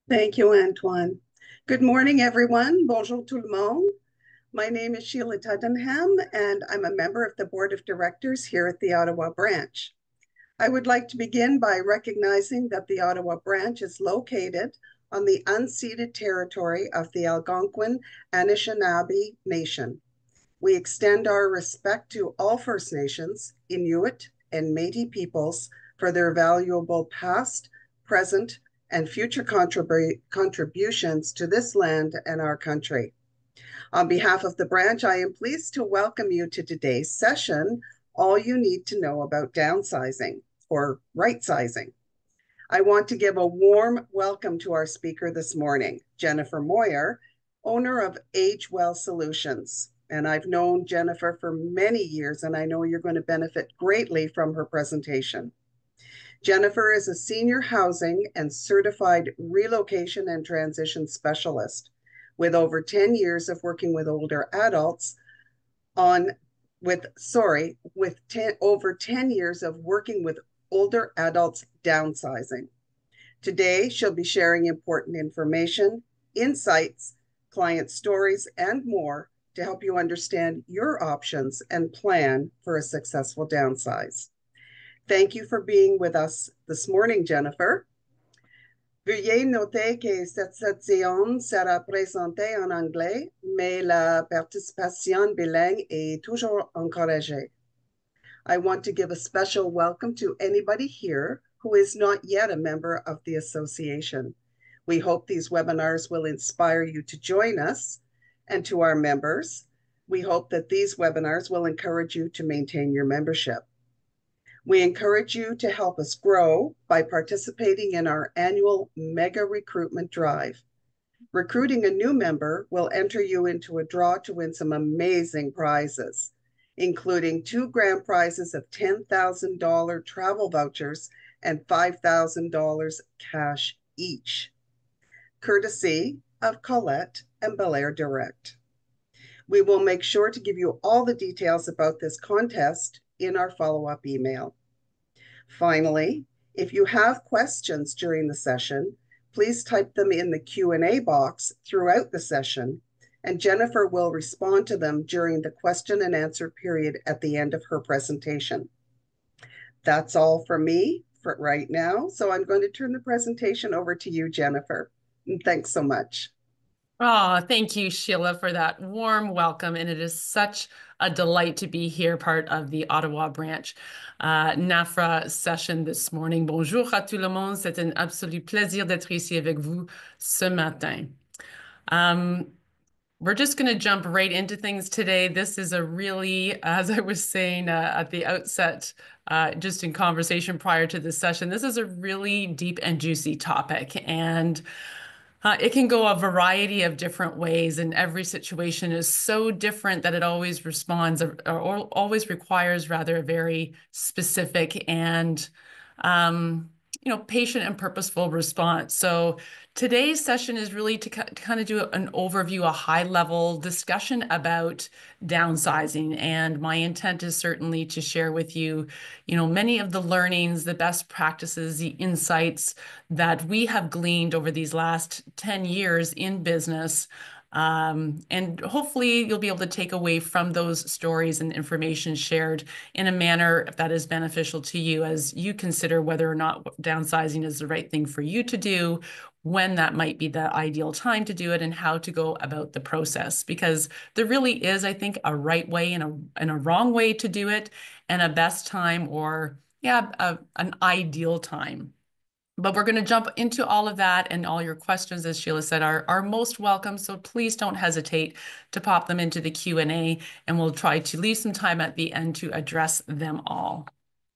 Thank you, Antoine. Good morning, everyone. Bonjour tout le monde. My name is Sheila Tuddenham, and I'm a member of the Board of Directors here at the Ottawa branch. I would like to begin by recognizing that the Ottawa branch is located on the unceded territory of the Algonquin Anishinaabe Nation. We extend our respect to all First Nations, Inuit, and Métis peoples for their valuable past, present, and future contributions to this land and our country. On behalf of the branch, I am pleased to welcome you to today's session, All You Need to Know About Downsizing or Right Sizing. I want to give a warm welcome to our speaker this morning, Jennifer Moir, owner of AgeWell Solutions. And I've known Jennifer for many years, and I know you're going to benefit greatly from her presentation. Jennifer is a senior housing and certified relocation and transition specialist with over 10 years of working with older adults over 10 years of working with older adults downsizing. Today, she'll be sharing important information, insights, client stories, and more to help you understand your options and plan for a successful downsize. Thank you for being with us this morning, Jennifer. Veuillez noter que cette session sera présentée en anglais, mais la participation bilingue est toujours encouragée. I want to give a special welcome to anybody here who is not yet a member of the association. We hope these webinars will inspire you to join us, and to our members, we hope that these webinars will encourage you to maintain your membership. We encourage you to help us grow by participating in our annual mega recruitment drive. Recruiting a new member will enter you into a draw to win some amazing prizes, including 2 grand prizes of $10,000 travel vouchers and $5,000 cash each, courtesy of Colette and Belair Direct. We will make sure to give you all the details about this contest in our follow-up email. Finally, if you have questions during the session, please type them in the Q&A box throughout the session, and Jennifer will respond to them during the question and answer period at the end of her presentation. That's all for me for right now, so I'm going to turn the presentation over to you, Jennifer. And thanks so much. Oh, thank you, Sheila, for that warm welcome. And it is such a delight to be here, part of the Ottawa branch NAFR session this morning. Bonjour à tout le monde. C'est un absolu plaisir d'être ici avec vous ce matin. We're just going to jump right into things today. This is a really, as I was saying at the outset, just in conversation prior to this session, this is a really deep and juicy topic. And it can go a variety of different ways, and every situation is so different that it always responds or always requires rather a very specific and patient and purposeful response. So today's session is really to kind of do an overview, a high-level discussion about downsizing. And my intent is certainly to share with you, many of the learnings, the best practices, the insights that we have gleaned over these last 10 years in business. And hopefully you'll be able to take away from those stories and information shared in a manner that is beneficial to you as you consider whether or not downsizing is the right thing for you to do, when that might be the ideal time to do it, and how to go about the process. Because there really is, I think, a right way and a wrong way to do it, and a best time or, an ideal time. But we're going to jump into all of that, and all your questions, as Sheila said, are most welcome. So please don't hesitate to pop them into the Q&A, and we'll try to leave some time at the end to address them all.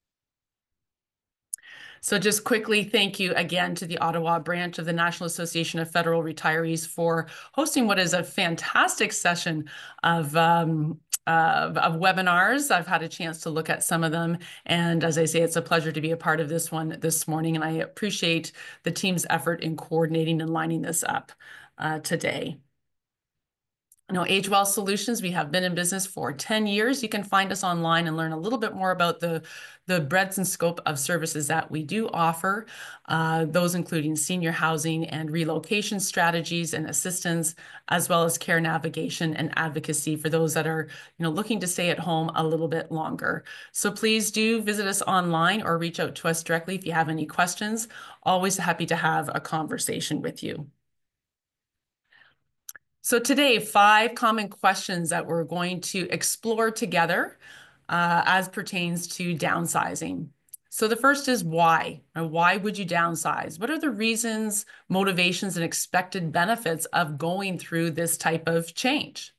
So just quickly, thank you again to the Ottawa branch of the National Association of Federal Retirees for hosting what is a fantastic session of webinars. I've had a chance to look at some of them. And as I say, it's a pleasure to be a part of this one this morning. And I appreciate the team's effort in coordinating and lining this up today. AgeWell Solutions, we have been in business for 10 years. You can find us online and learn a little bit more about the breadth and scope of services that we do offer, those including senior housing and relocation strategies and assistance, as well as care navigation and advocacy for those that are, looking to stay at home a little bit longer. So please do visit us online or reach out to us directly if you have any questions. Always happy to have a conversation with you. So today, 5 common questions that we're going to explore together as pertains to downsizing. So the first is why? And why would you downsize? What are the reasons, motivations, and expected benefits of going through this type of change?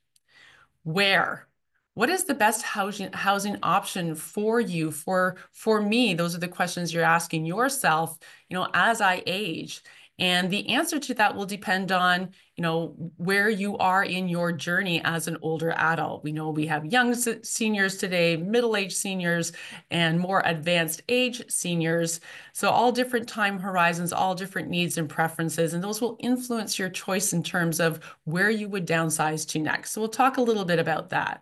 Where? What is the best housing option for you? For me, those are the questions you're asking yourself, as I age. And the answer to that will depend on, where you are in your journey as an older adult. We know we have young seniors today, middle-aged seniors, and more advanced age seniors. So all different time horizons, all different needs and preferences, and those will influence your choice in terms of where you would downsize to next. So we'll talk a little bit about that.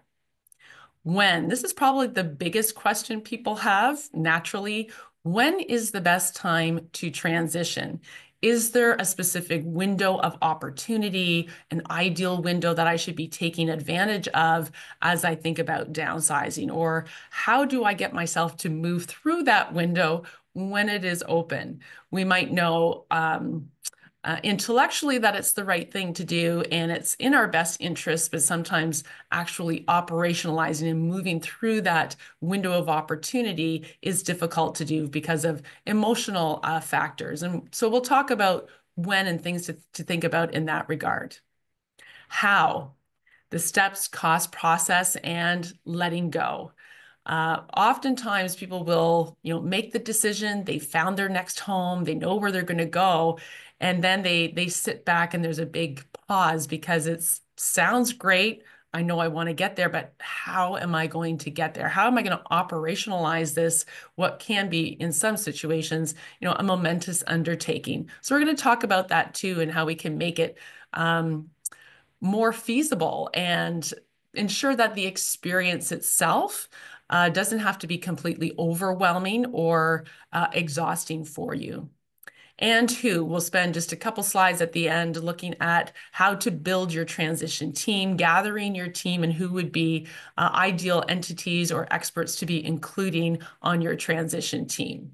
When? This is probably the biggest question people have naturally. When is the best time to transition? Is there a specific window of opportunity, an ideal window that I should be taking advantage of as I think about downsizing? Or how do I get myself to move through that window when it is open? We might know intellectually that it's the right thing to do and it's in our best interest, but sometimes actually operationalizing and moving through that window of opportunity is difficult to do because of emotional factors. And so we'll talk about when and things to think about in that regard. How? The steps, cost, process, and letting go. Oftentimes people will, make the decision, they found their next home, they know where they're going to go, and then they sit back and there's a big pause because it sounds great. I know I want to get there, but how am I going to get there? How am I going to operationalize this? What can be, in some situations, a momentous undertaking. So we're going to talk about that too, and how we can make it more feasible and ensure that the experience itself doesn't have to be completely overwhelming or exhausting for you. And who? We'll spend just a couple slides at the end looking at how to build your transition team, gathering your team, and who would be ideal entities or experts to be including on your transition team.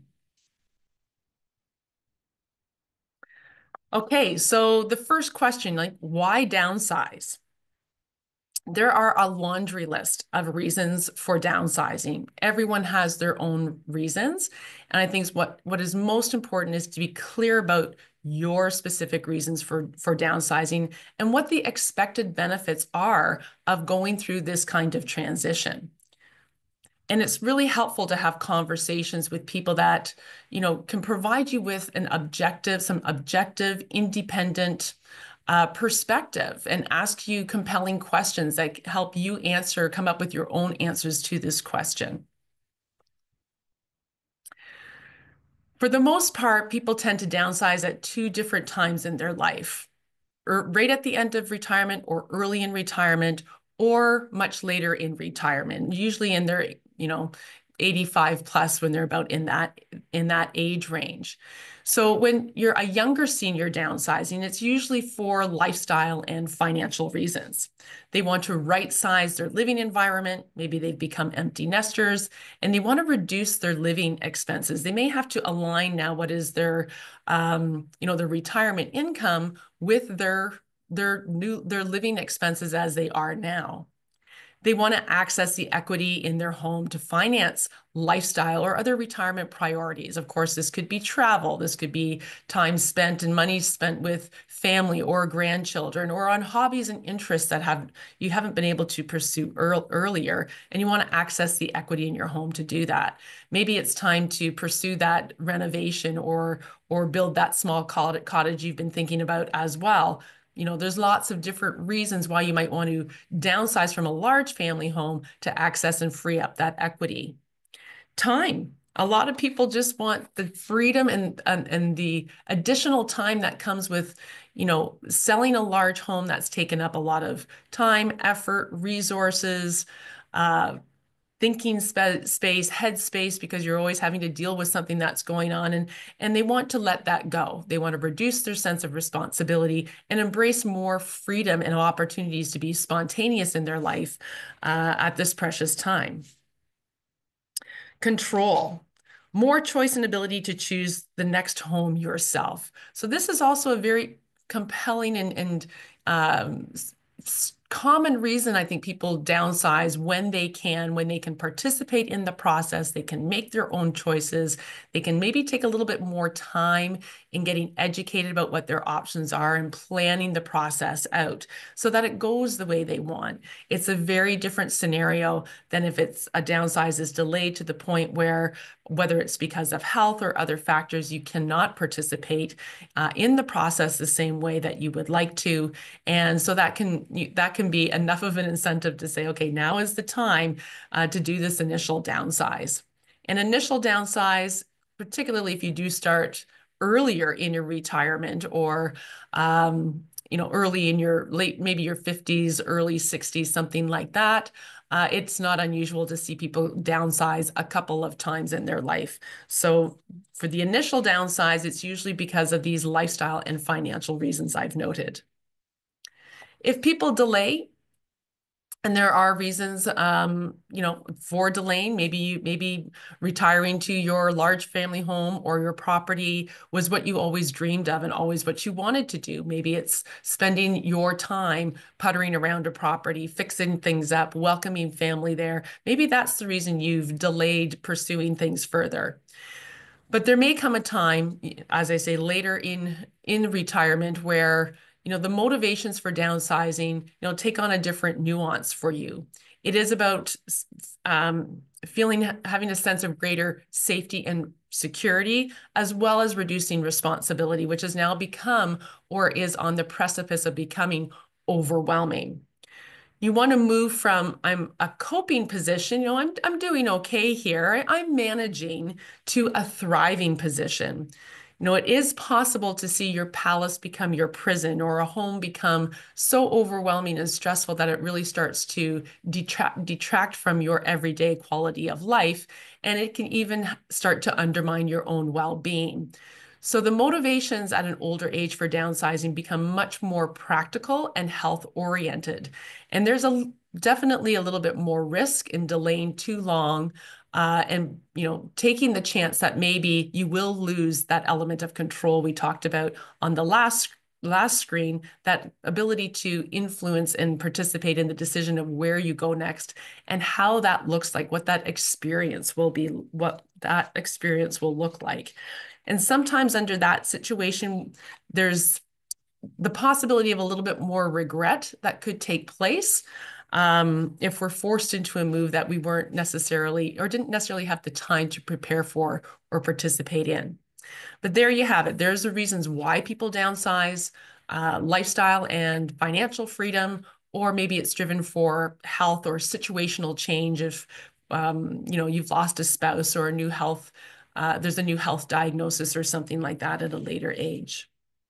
Okay, so the first question, why downsize? There are a laundry list of reasons for downsizing. Everyone has their own reasons. And I think what is most important is to be clear about your specific reasons for downsizing and what the expected benefits are of going through this kind of transition. And it's really helpful to have conversations with people that, can provide you with some objective, independent perspective and ask you compelling questions that help you come up with your own answers to this question. For the most part, people tend to downsize at 2 different times in their life, or right at the end of retirement or early in retirement or much later in retirement, usually in their, 85 plus when they're about in that age range. So when you're a younger senior downsizing, it's usually for lifestyle and financial reasons. They want to right-size their living environment. Maybe they've become empty nesters and they want to reduce their living expenses. They may have to align now what is their, their retirement income with their living expenses as they are now. They want to access the equity in their home to finance lifestyle or other retirement priorities. Of course, this could be travel. This could be time spent and money spent with family or grandchildren or on hobbies and interests that you haven't been able to pursue earlier, and you want to access the equity in your home to do that. Maybe it's time to pursue that renovation or build that small cottage you've been thinking about as well. There's lots of different reasons why you might want to downsize from a large family home to access and free up that equity. Time. A lot of people just want the freedom and the additional time that comes with, selling a large home that's taken up a lot of time, effort, resources, uh, thinking space, head space, because you're always having to deal with something that's going on, and they want to let that go. They want to reduce their sense of responsibility and embrace more freedom and opportunities to be spontaneous in their life at this precious time. Control, more choice and ability to choose the next home yourself. So this is also a very compelling and um, common reason I think people downsize when they can participate in the process, they can make their own choices, they can maybe take a little bit more time in getting educated about what their options are and planning the process out so that it goes the way they want. It's a very different scenario than if it's a downsize is delayed to the point where, whether it's because of health or other factors, you cannot participate in the process the same way that you would like to. And so that can be enough of an incentive to say, okay, now is the time to do this initial downsize. An initial downsize, particularly if you do start earlier in your retirement or early in your maybe your 50s, early 60s, something like that. It's not unusual to see people downsize a couple of times in their life. So for the initial downsize, it's usually because of these lifestyle and financial reasons I've noted. If people delay, and there are reasons, for delaying, maybe retiring to your large family home or your property was what you always dreamed of and always what you wanted to do. Maybe it's spending your time puttering around a property, fixing things up, welcoming family there. Maybe that's the reason you've delayed pursuing things further. But there may come a time, as I say, later in retirement where, the motivations for downsizing, take on a different nuance for you. It is about having a sense of greater safety and security, as well as reducing responsibility, which has now become or is on the precipice of becoming overwhelming. You want to move from I'm a coping position, I'm doing okay here, I'm managing, to a thriving position. It is possible to see your palace become your prison or a home become so overwhelming and stressful that it really starts to detract from your everyday quality of life, and it can even start to undermine your own well-being. So the motivations at an older age for downsizing become much more practical and health oriented. And there's definitely a little bit more risk in delaying too long, and taking the chance that maybe you will lose that element of control we talked about on the last screen, that ability to influence and participate in the decision of where you go next and how that looks like, what that experience will be, what that experience will look like. And sometimes under that situation, there's the possibility of a little bit more regret that could take place if we're forced into a move that we weren't necessarily or didn't necessarily have the time to prepare for or participate in. But there you have it. There's the reasons why people downsize, lifestyle and financial freedom, or maybe it's driven for health or situational change if you've lost a spouse or there's a new health diagnosis or something like that at a later age.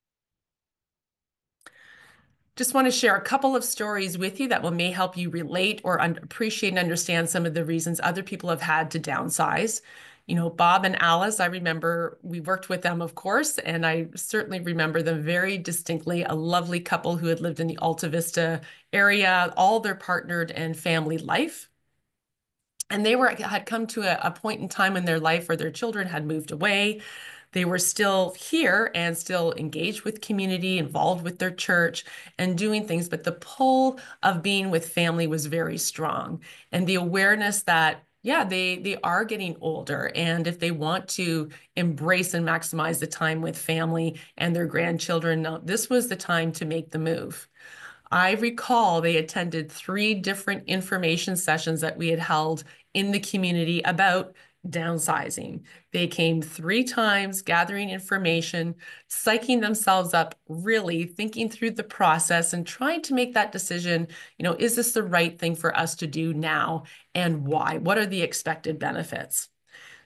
Just want to share a couple of stories with you that may help you relate or appreciate and understand some of the reasons other people have had to downsize. Bob and Alice, I remember we worked with them, of course, and I certainly remember them very distinctly. A lovely couple who had lived in the Alta Vista area all their partnered and family life. And they had come to a point in time in their life where their children had moved away. They were still here and still engaged with community, involved with their church and doing things, but the pull of being with family was very strong. And the awareness that, yeah, they are getting older. And if they want to embrace and maximize the time with family and their grandchildren, this was the time to make the move. I recall they attended 3 different information sessions that we had held in the community about downsizing. They came 3 times, gathering information, psyching themselves up, really thinking through the process and trying to make that decision, is this the right thing for us to do now and why? What are the expected benefits?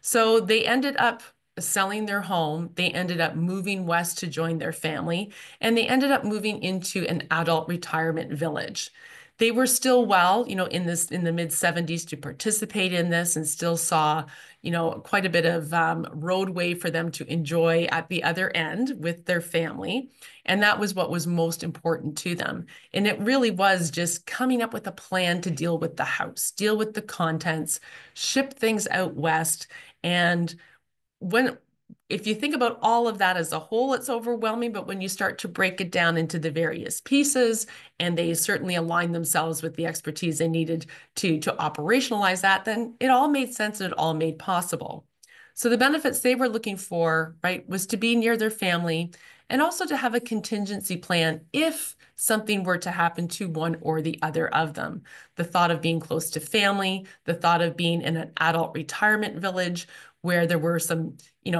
So they ended up selling their home. They ended up moving west to join their family, and they ended up moving into an adult retirement village. They were still well, in the mid 70s to participate in this and still saw, quite a bit of roadway for them to enjoy at the other end with their family. And that was what was most important to them. And it really was just coming up with a plan to deal with the house, deal with the contents, ship things out west. And when if you think about all of that as a whole, it's overwhelming. But when you start to break it down into the various pieces, and they certainly align themselves with the expertise they needed to operationalize that, then it all made sense and it all made possible. So the benefits they were looking for, right, was to be near their family and also to have a contingency plan if something were to happen to one or the other of them. The thought of being close to family, the thought of being in an adult retirement village where there were some,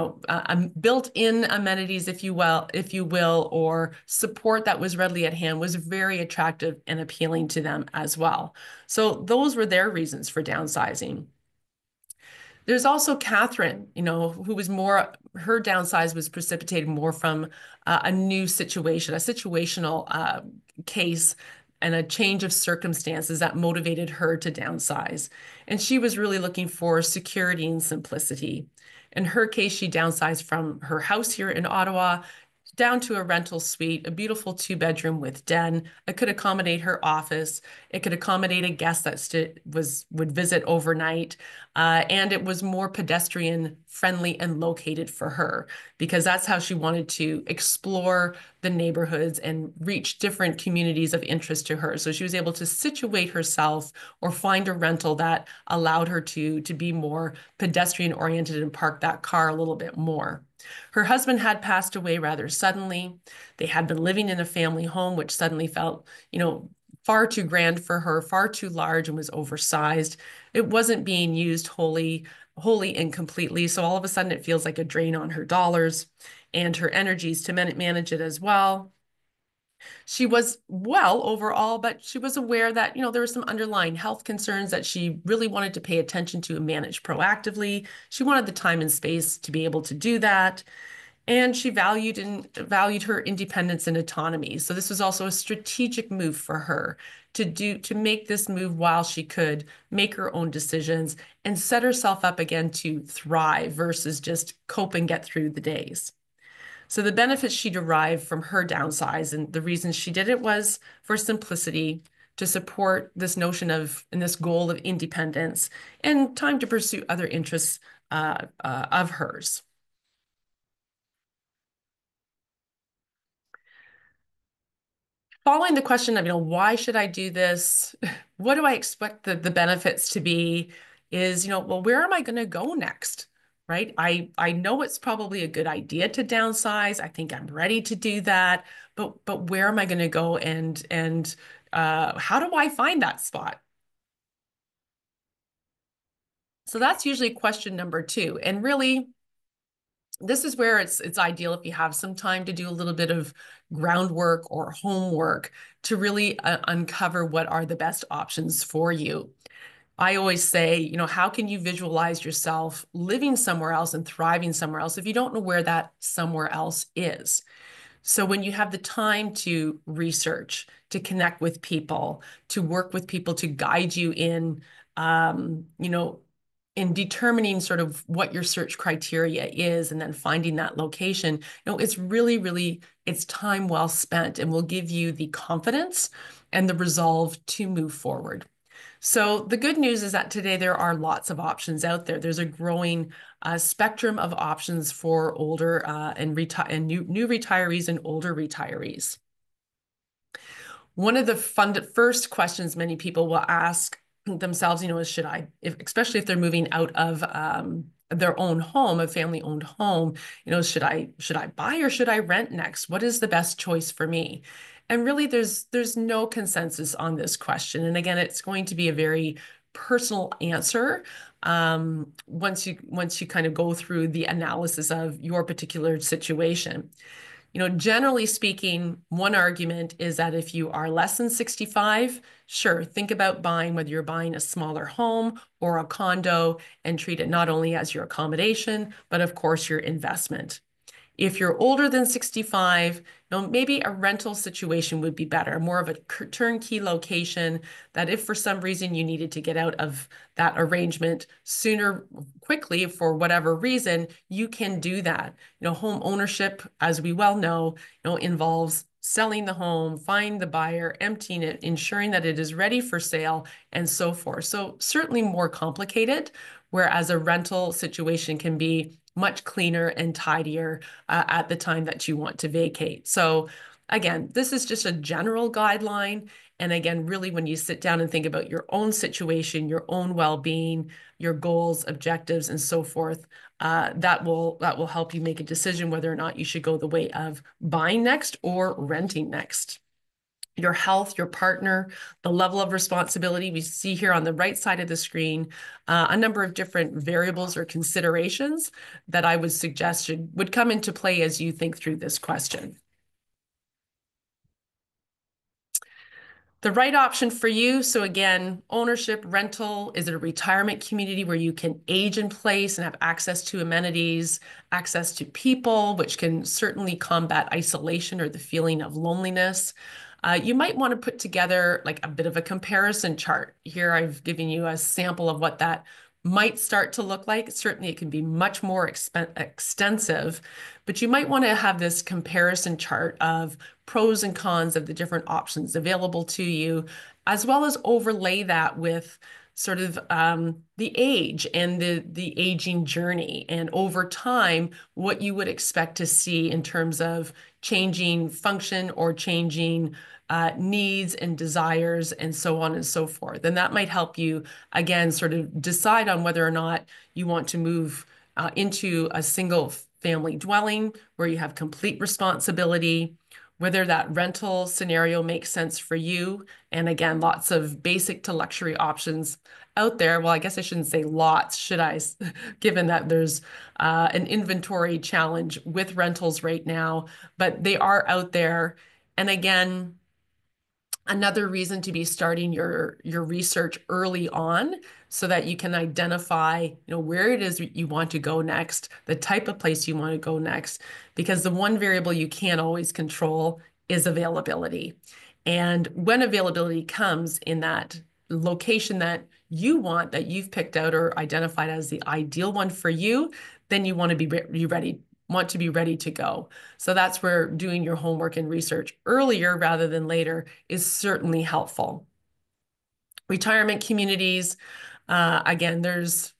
built-in amenities, if you will, or support that was readily at hand was very attractive and appealing to them as well. So those were their reasons for downsizing. There's also Catherine, who was her downsize was precipitated more from a new situation, a situational case and a change of circumstances that motivated her to downsize. And she was really looking for security and simplicity. In her case, she downsized from her house here in Ottawa down to a rental suite, a beautiful 2-bedroom with den. It could accommodate her office. It could accommodate a guest that would visit overnight. And it was more pedestrian friendly and located for her because that's how she wanted to explore the neighborhoods and reach different communities of interest to her. So she was able to situate herself or find a rental that allowed her to be more pedestrian oriented and park that car a little bit more. Her husband had passed away rather suddenly. They had been living in a family home, which suddenly felt, far too grand for her, far too large and was oversized. It wasn't being used wholly and completely. So all of a sudden it feels like a drain on her dollars and her energies to manage it as well. She was well overall, but she was aware that, there were some underlying health concerns that she really wanted to pay attention to and manage proactively. She wanted the time and space to be able to do that. And she valued her independence and autonomy. So this was also a strategic move for her to make this move while she could make her own decisions and set herself up again to thrive versus just cope and get through the days. So the benefits she derived from her downsize and the reason she did it was for simplicity, to support this notion of and this goal of independence and time to pursue other interests of hers. Following the question of, why should I do this? What do I expect the benefits to be is, well, where am I going to go next? Right? I know it's probably a good idea to downsize. I think I'm ready to do that. But where am I going to go and how do I find that spot? So that's usually question number 2. And really, this is where it's ideal if you have some time to do a little bit of groundwork or homework to really uncover what are the best options for you. I always say, how can you visualize yourself living somewhere else and thriving somewhere else if you don't know where that somewhere else is? So when you have the time to research, to connect with people, to work with people to guide you in determining sort of what your search criteria is and then finding that location, it's really, really, it's time well spent and will give you the confidence and the resolve to move forward. So the good news is that today there are lots of options out there. There's a growing spectrum of options for older and new retirees and older retirees. One of the first questions many people will ask themselves, is should I, especially if they're moving out of their own home, a family-owned home, should I buy or should I rent next? What is the best choice for me? And really, there's no consensus on this question. And again, it's going to be a very personal answer once you kind of go through the analysis of your particular situation. Generally speaking, one argument is that if you are less than 65, sure, think about buying, whether you're buying a smaller home or a condo, and treat it not only as your accommodation, but of course your investment. If you're older than 65, maybe a rental situation would be better, more of a turnkey location that if for some reason you needed to get out of that arrangement sooner, quickly, for whatever reason, you can do that. Home ownership, as we well know, involves selling the home, finding the buyer, emptying it, ensuring that it is ready for sale, and so forth. So certainly more complicated, whereas a rental situation can be much cleaner and tidier at the time that you want to vacate. So again, this is just a general guideline. And again, really, when you sit down and think about your own situation, your own well-being, your goals, objectives, and so forth, that will help you make a decision whether or not you should go the way of buying next or renting next. Your health, your partner, the level of responsibility. We see here on the right side of the screen a number of different variables or considerations that I would suggest would come into play as you think through this question. The right option for you. So again, ownership, rental, is it a retirement community where you can age in place and have access to amenities, access to people, which can certainly combat isolation or the feeling of loneliness? You might want to put together like a bit of a comparison chart. Here I've given you a sample of what that might start to look like. Certainly it can be much more extensive, but you might want to have this comparison chart of pros and cons of the different options available to you, as well as overlay that with sort of the age and the aging journey, and over time, what you would expect to see in terms of changing function or changing needs and desires, and so on and so forth. And that might help you, again, sort of decide on whether or not you want to move into a single family dwelling where you have complete responsibility, whether that rental scenario makes sense for you. And again, lots of basic to luxury options out there. Well, I guess I shouldn't say lots, should I? Given that there's an inventory challenge with rentals right now, but they are out there. And again, another reason to be starting your research early on so that you can identify, where it is you want to go next, the type of place you want to go next, because the one variable you can't always control is availability. And when availability comes in that location that you want, that you've picked out or identified as the ideal one for you, then you want to be ready to go. So that's where doing your homework and research earlier rather than later is certainly helpful. Retirement communities, again, there's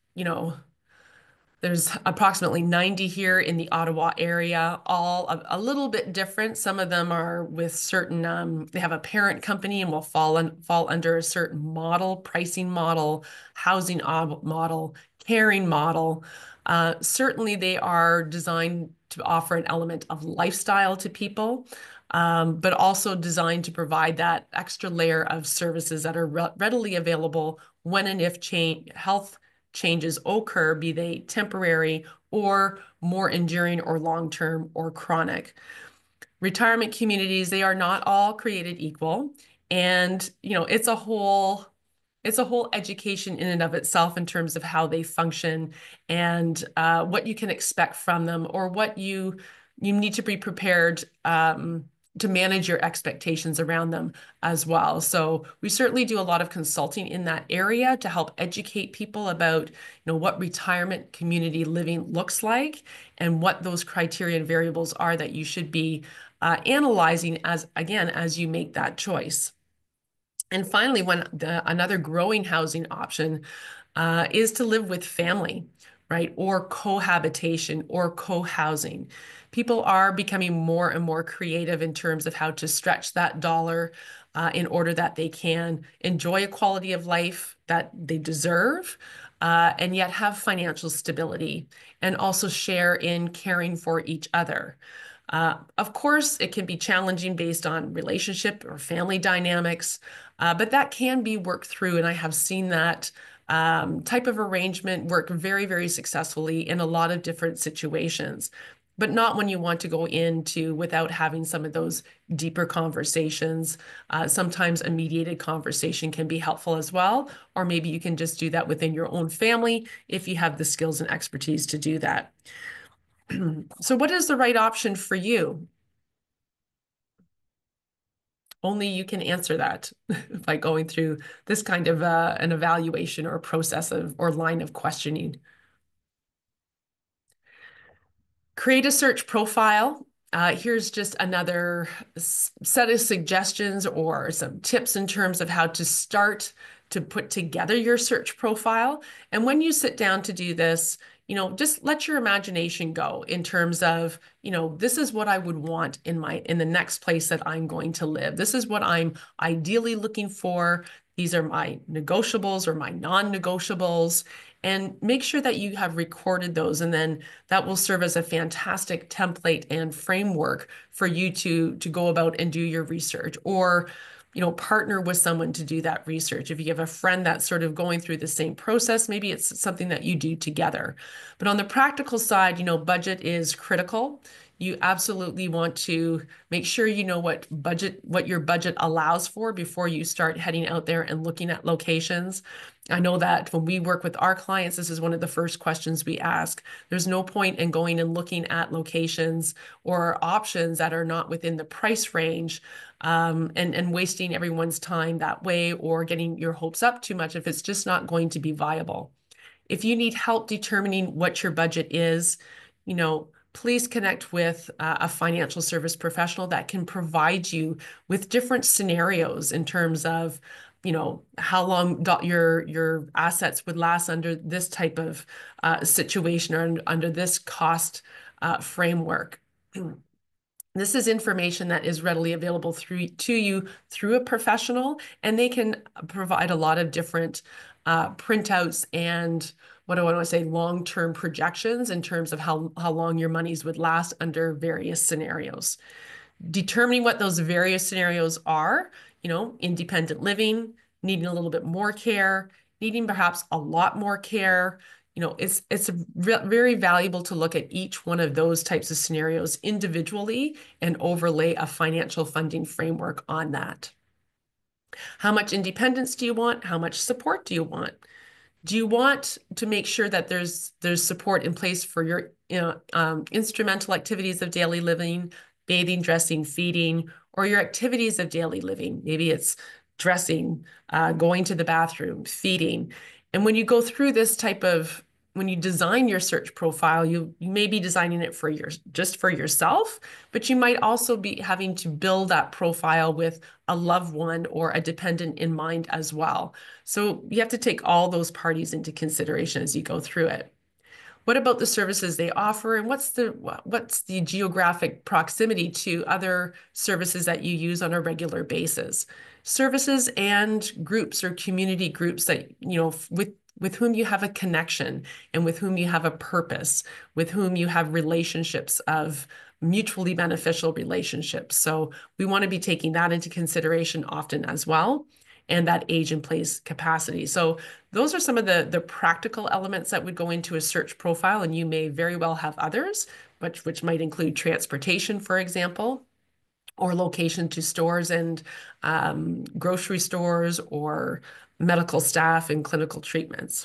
approximately 90 here in the Ottawa area, all a little bit different. Some of them are with certain, they have a parent company and will fall under a certain model, pricing model, housing model, caring model. Certainly they are designed to offer an element of lifestyle to people, but also designed to provide that extra layer of services that are readily available when and if health changes occur, be they temporary or more enduring or long-term or chronic. Retirement communities, they are not all created equal. And, it's a whole education in and of itself in terms of how they function and what you can expect from them, or what you need to be prepared to manage your expectations around them as well. So we certainly do a lot of consulting in that area to help educate people about, what retirement community living looks like and what those criteria and variables are that you should be analyzing as you make that choice. And finally, another growing housing option is to live with family, right? Or cohabitation or co-housing. People are becoming more and more creative in terms of how to stretch that dollar in order that they can enjoy a quality of life that they deserve, and yet have financial stability and also share in caring for each other. Of course, it can be challenging based on relationship or family dynamics, but that can be worked through. And I have seen that type of arrangement work very, very successfully in a lot of different situations. but not when you want to go into without having some of those deeper conversations. Sometimes a mediated conversation can be helpful as well, or maybe you can just do that within your own family if you have the skills and expertise to do that. So what is the right option for you? Only you can answer that by going through this kind of an evaluation or process of or line of questioning. Create a search profile. Here's just another set of suggestions or some tips in terms of how to start to put together your search profile. And when you sit down to do this, just let your imagination go in terms of, this is what I would want in the next place that I'm going to live. This is what I'm ideally looking for. These are my negotiables or my non-negotiables. And make sure that you have recorded those, and then that will serve as a fantastic template and framework for you to go about and do your research, or partner with someone to do that research. If you have a friend that's sort of going through the same process, maybe it's something that you do together. But on the practical side, budget is critical. You absolutely want to make sure you know what your budget allows for before you start heading out there and looking at locations. I know that when we work with our clients, this is one of the first questions we ask. There's no point in going and looking at locations or options that are not within the price range, and wasting everyone's time that way, or getting your hopes up too much if it's just not going to be viable. If you need help determining what your budget is, please connect with a financial service professional that can provide you with different scenarios in terms of, how long your assets would last under this type of situation, or under this cost framework. This is information that is readily available to you through a professional, and they can provide a lot of different printouts and, what do I want to say, long-term projections in terms of how long your monies would last under various scenarios. Determining what those various scenarios are, independent living, needing a little bit more care, needing perhaps a lot more care. It's very valuable to look at each one of those types of scenarios individually and overlay a financial funding framework on that. How much independence do you want? How much support do you want? Do you want to make sure that there's support in place for your instrumental activities of daily living, bathing, dressing, feeding, or your activities of daily living? Maybe it's dressing, going to the bathroom, feeding. And when you go through this when you design your search profile, you may be designing it just for yourself, but you might also be having to build that profile with a loved one or a dependent in mind as well. So you have to take all those parties into consideration as you go through it. What about the services they offer, and what's the geographic proximity to other services that you use on a regular basis? Services and groups or community groups that, with whom you have a connection and with whom you have a purpose, with whom you have relationships of mutually beneficial relationships. So we want to be taking that into consideration often as well, and that age and place capacity. So those are some of the practical elements that would go into a search profile, and you may very well have others, which might include transportation, for example, or location to stores and grocery stores, or medical staff and clinical treatments.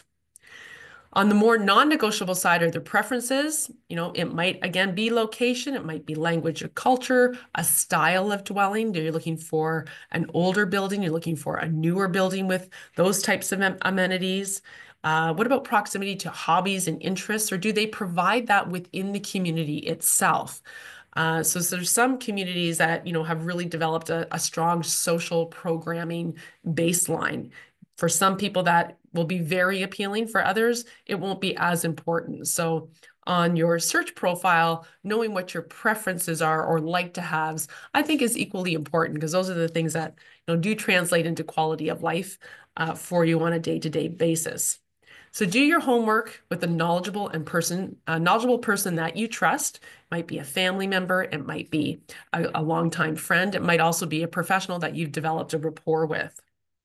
On the more non-negotiable side are the preferences. It might, again, be location. It might be language or culture, a style of dwelling. You're looking for an older building. You're looking for a newer building with those types of amenities. What about proximity to hobbies and interests, or do they provide that within the community itself? So there's some communities that, have really developed a strong social programming baseline. For some people, that will be very appealing. For others, it won't be as important. So on your search profile, knowing what your preferences are or like to haves, I think is equally important, because those are the things that do translate into quality of life for you on a day-to-day basis. So do your homework with a knowledgeable person that you trust. It might be a family member, it might be a longtime friend, it might also be a professional that you've developed a rapport with.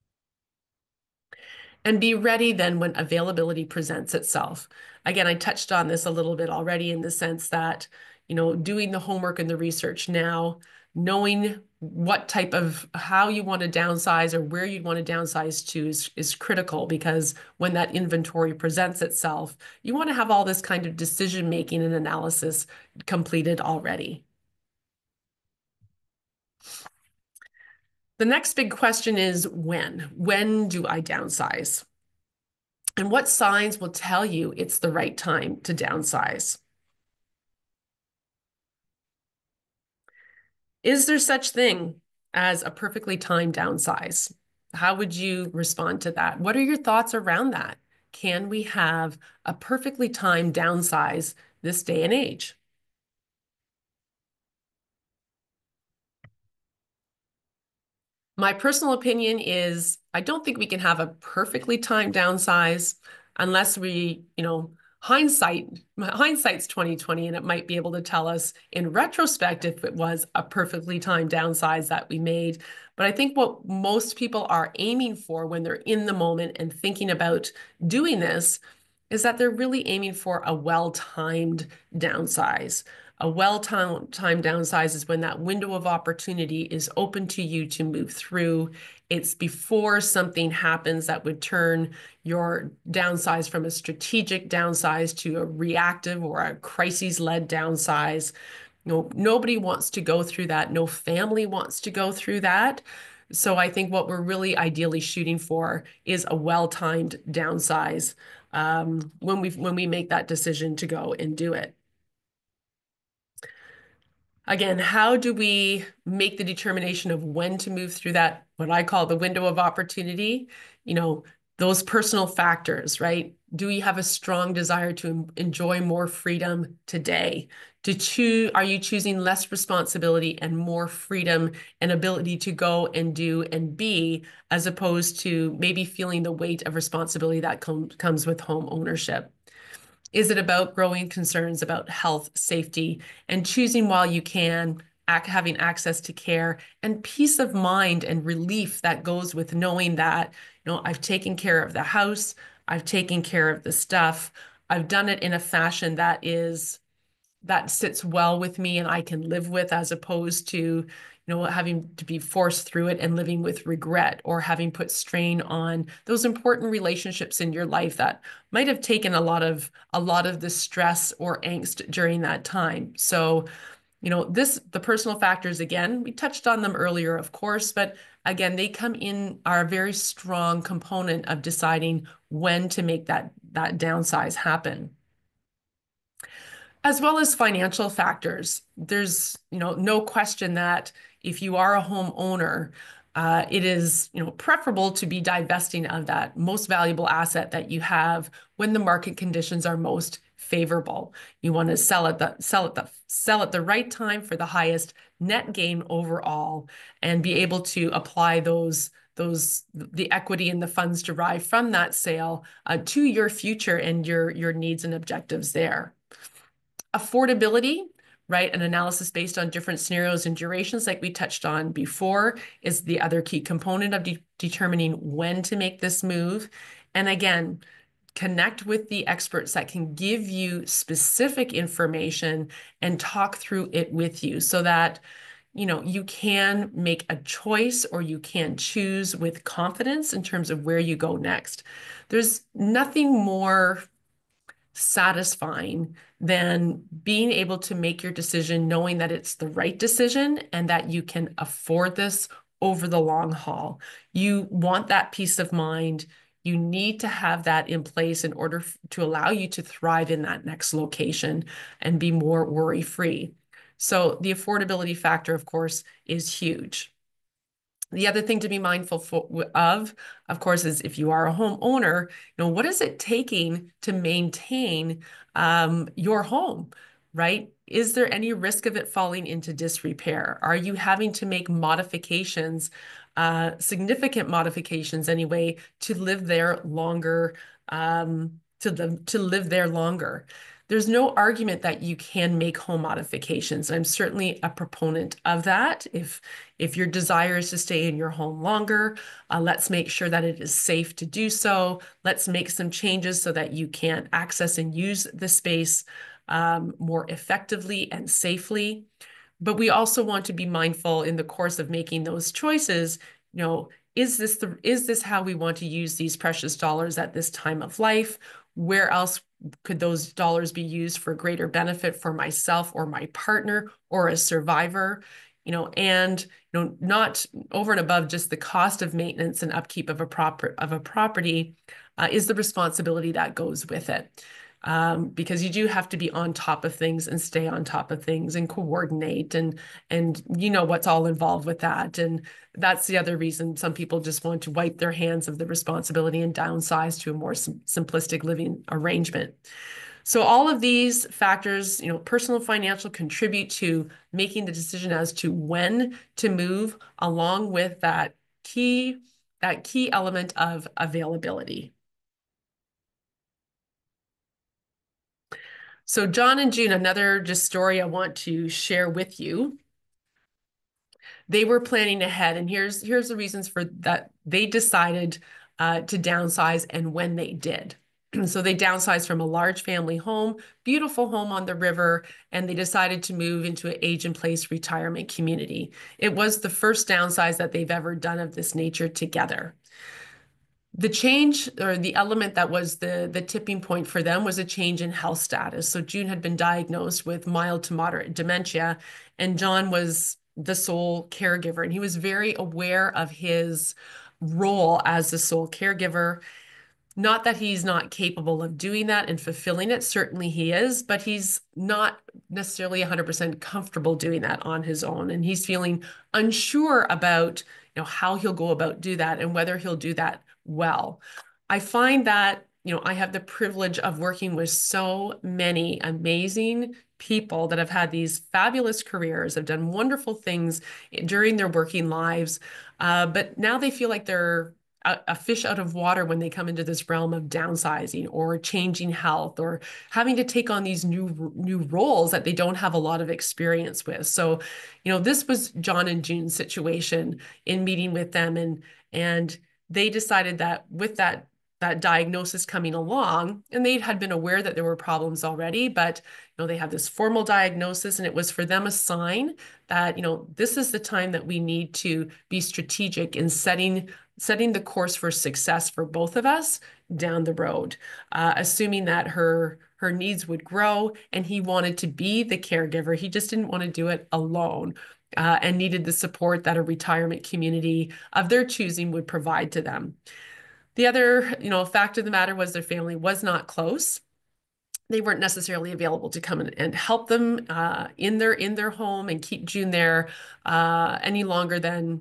And be ready then when availability presents itself. Again, I touched on this a little bit already, in the sense that, doing the homework and the research now, knowing what type of how you want to downsize or where you'd want to downsize to is critical, because when that inventory presents itself, you want to have all this kind of decision making and analysis completed already. The next big question is when? When do I downsize? And what signs will tell you it's the right time to downsize? Is there such thing as a perfectly timed downsize? How would you respond to that? What are your thoughts around that? Can we have a perfectly timed downsize this day and age? My personal opinion is I don't think we can have a perfectly timed downsize unless we, hindsight's 2020, and it might be able to tell us in retrospect if it was a perfectly timed downsize that we made. But I think what most people are aiming for when they're in the moment and thinking about doing this is that they're really aiming for a well-timed downsize. A well-timed downsize is when that window of opportunity is open to you to move through. It's before something happens that would turn your downsize from a strategic downsize to a reactive or a crises-led downsize. Nobody wants to go through that. No family wants to go through that. So I think what we're really ideally shooting for is a well-timed downsize when we make that decision to go and do it. Again, how do we make the determination of when to move through that, what I call the window of opportunity? Those personal factors, right? Do you have a strong desire to enjoy more freedom today? Are you choosing less responsibility and more freedom and ability to go and do and be, as opposed to maybe feeling the weight of responsibility that comes with home ownership? Is it about growing concerns about health, safety, and choosing while you can, having access to care and peace of mind and relief that goes with knowing that, I've taken care of the house, I've taken care of the stuff, I've done it in a fashion that sits well with me and I can live with, as opposed to, having to be forced through it and living with regret, or having put strain on those important relationships in your life that might have taken a lot of the stress or angst during that time. So, the personal factors, again, we touched on them earlier, of course, but again, they are a very strong component of deciding when to make that downsize happen. As well as financial factors. There's, no question that if you are a homeowner, it is, preferable to be divesting of that most valuable asset that you have when the market conditions are most favorable. You want to sell at the right time for the highest net gain overall, and be able to apply the equity and the funds derived from that sale to your future and your needs and objectives there. Affordability, right? An analysis based on different scenarios and durations, like we touched on before, is the other key component of determining when to make this move. And again, connect with the experts that can give you specific information and talk through it with you, so that you can make a choice, or you can choose with confidence in terms of where you go next. There's nothing more satisfying than being able to make your decision knowing that it's the right decision and that you can afford this over the long haul. You want that peace of mind. You need to have that in place in order to allow you to thrive in that next location and be more worry-free. So the affordability factor, of course, is huge. The other thing to be mindful of course, is if you are a homeowner, what is it taking to maintain your home, right? Is there any risk of it falling into disrepair? Are you having to make modifications, significant modifications anyway, to live there longer, to live there longer? There's no argument that you can make home modifications. I'm certainly a proponent of that. If your desire is to stay in your home longer, let's make sure that it is safe to do so. Let's make some changes so that you can access and use the space more effectively and safely. But we also want to be mindful in the course of making those choices, is this how we want to use these precious dollars at this time of life? Where else could those dollars be used for greater benefit for myself or my partner or a survivor? And not over and above just the cost of maintenance and upkeep of a property is the responsibility that goes with it. Because you do have to be on top of things and stay on top of things and coordinate and what's all involved with that. And that's the other reason some people just want to wipe their hands of the responsibility and downsize to a more simplistic living arrangement. So all of these factors, personal financial, contribute to making the decision as to when to move, along with that key element of availability. So John and June, another just story I want to share with you. They were planning ahead, and here's the reasons for that. They decided to downsize and when they did. So they downsized from a large family home, beautiful home on the river, and they decided to move into an age-in-place retirement community. It was the first downsize that they've ever done of this nature together. The change, or the element that was the tipping point for them, was a change in health status. So June had been diagnosed with mild to moderate dementia, and John was the sole caregiver. And he was very aware of his role as the sole caregiver. Not that he's not capable of doing that and fulfilling it. Certainly he is, but he's not necessarily 100% comfortable doing that on his own. And he's feeling unsure about, how he'll go about do that and whether he'll do that well. I find that, I have the privilege of working with so many amazing people that have had these fabulous careers, have done wonderful things during their working lives, but now they feel like they're a fish out of water when they come into this realm of downsizing or changing health or having to take on these new roles that they don't have a lot of experience with. So, this was John and June's situation in meeting with them, and they decided that with that diagnosis coming along, and they had been aware that there were problems already, but they had this formal diagnosis, and it was for them a sign that this is the time that we need to be strategic in setting the course for success for both of us down the road, assuming that her needs would grow, and he wanted to be the caregiver. He just didn't want to do it alone. And needed the support that a retirement community of their choosing would provide to them. The other, fact of the matter was their family was not close. They weren't necessarily available to come and help them in their home and keep June there any longer than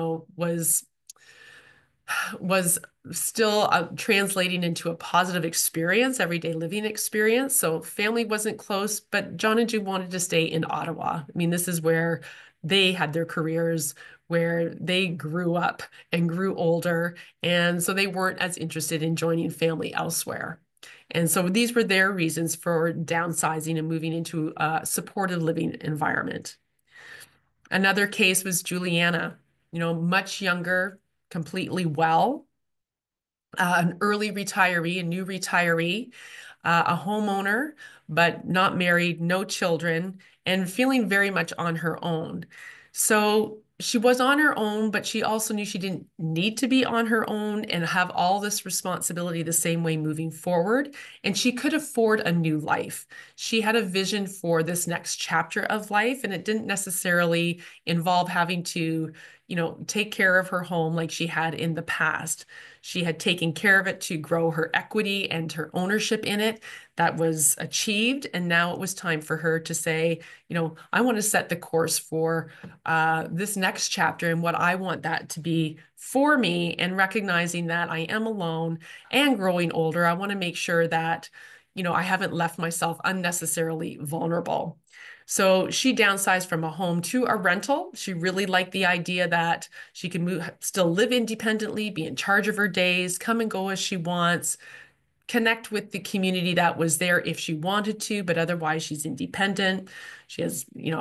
was still translating into a positive experience, everyday living experience. So family wasn't close, but John and June wanted to stay in Ottawa. I mean, this is where they had their careers, where they grew up and grew older. And so they weren't as interested in joining family elsewhere. And so these were their reasons for downsizing and moving into a supportive living environment. Another case was Juliana, much younger, completely well, an early retiree, a new retiree, a homeowner, but not married, no children, and feeling very much on her own. So she was on her own, but she also knew she didn't need to be on her own and have all this responsibility the same way moving forward. And she could afford a new life. She had a vision for this next chapter of life, and it didn't necessarily involve having to, take care of her home like she had in the past. She had taken care of it to grow her equity and her ownership in it. That was achieved. And now it was time for her to say, I want to set the course for this next chapter and what I want that to be for me. And recognizing that I am alone and growing older, I want to make sure that, I haven't left myself unnecessarily vulnerable. So she downsized from a home to a rental. She really liked the idea that she can still live independently, be in charge of her days, come and go as she wants, connect with the community that was there if she wanted to, but otherwise she's independent. She has,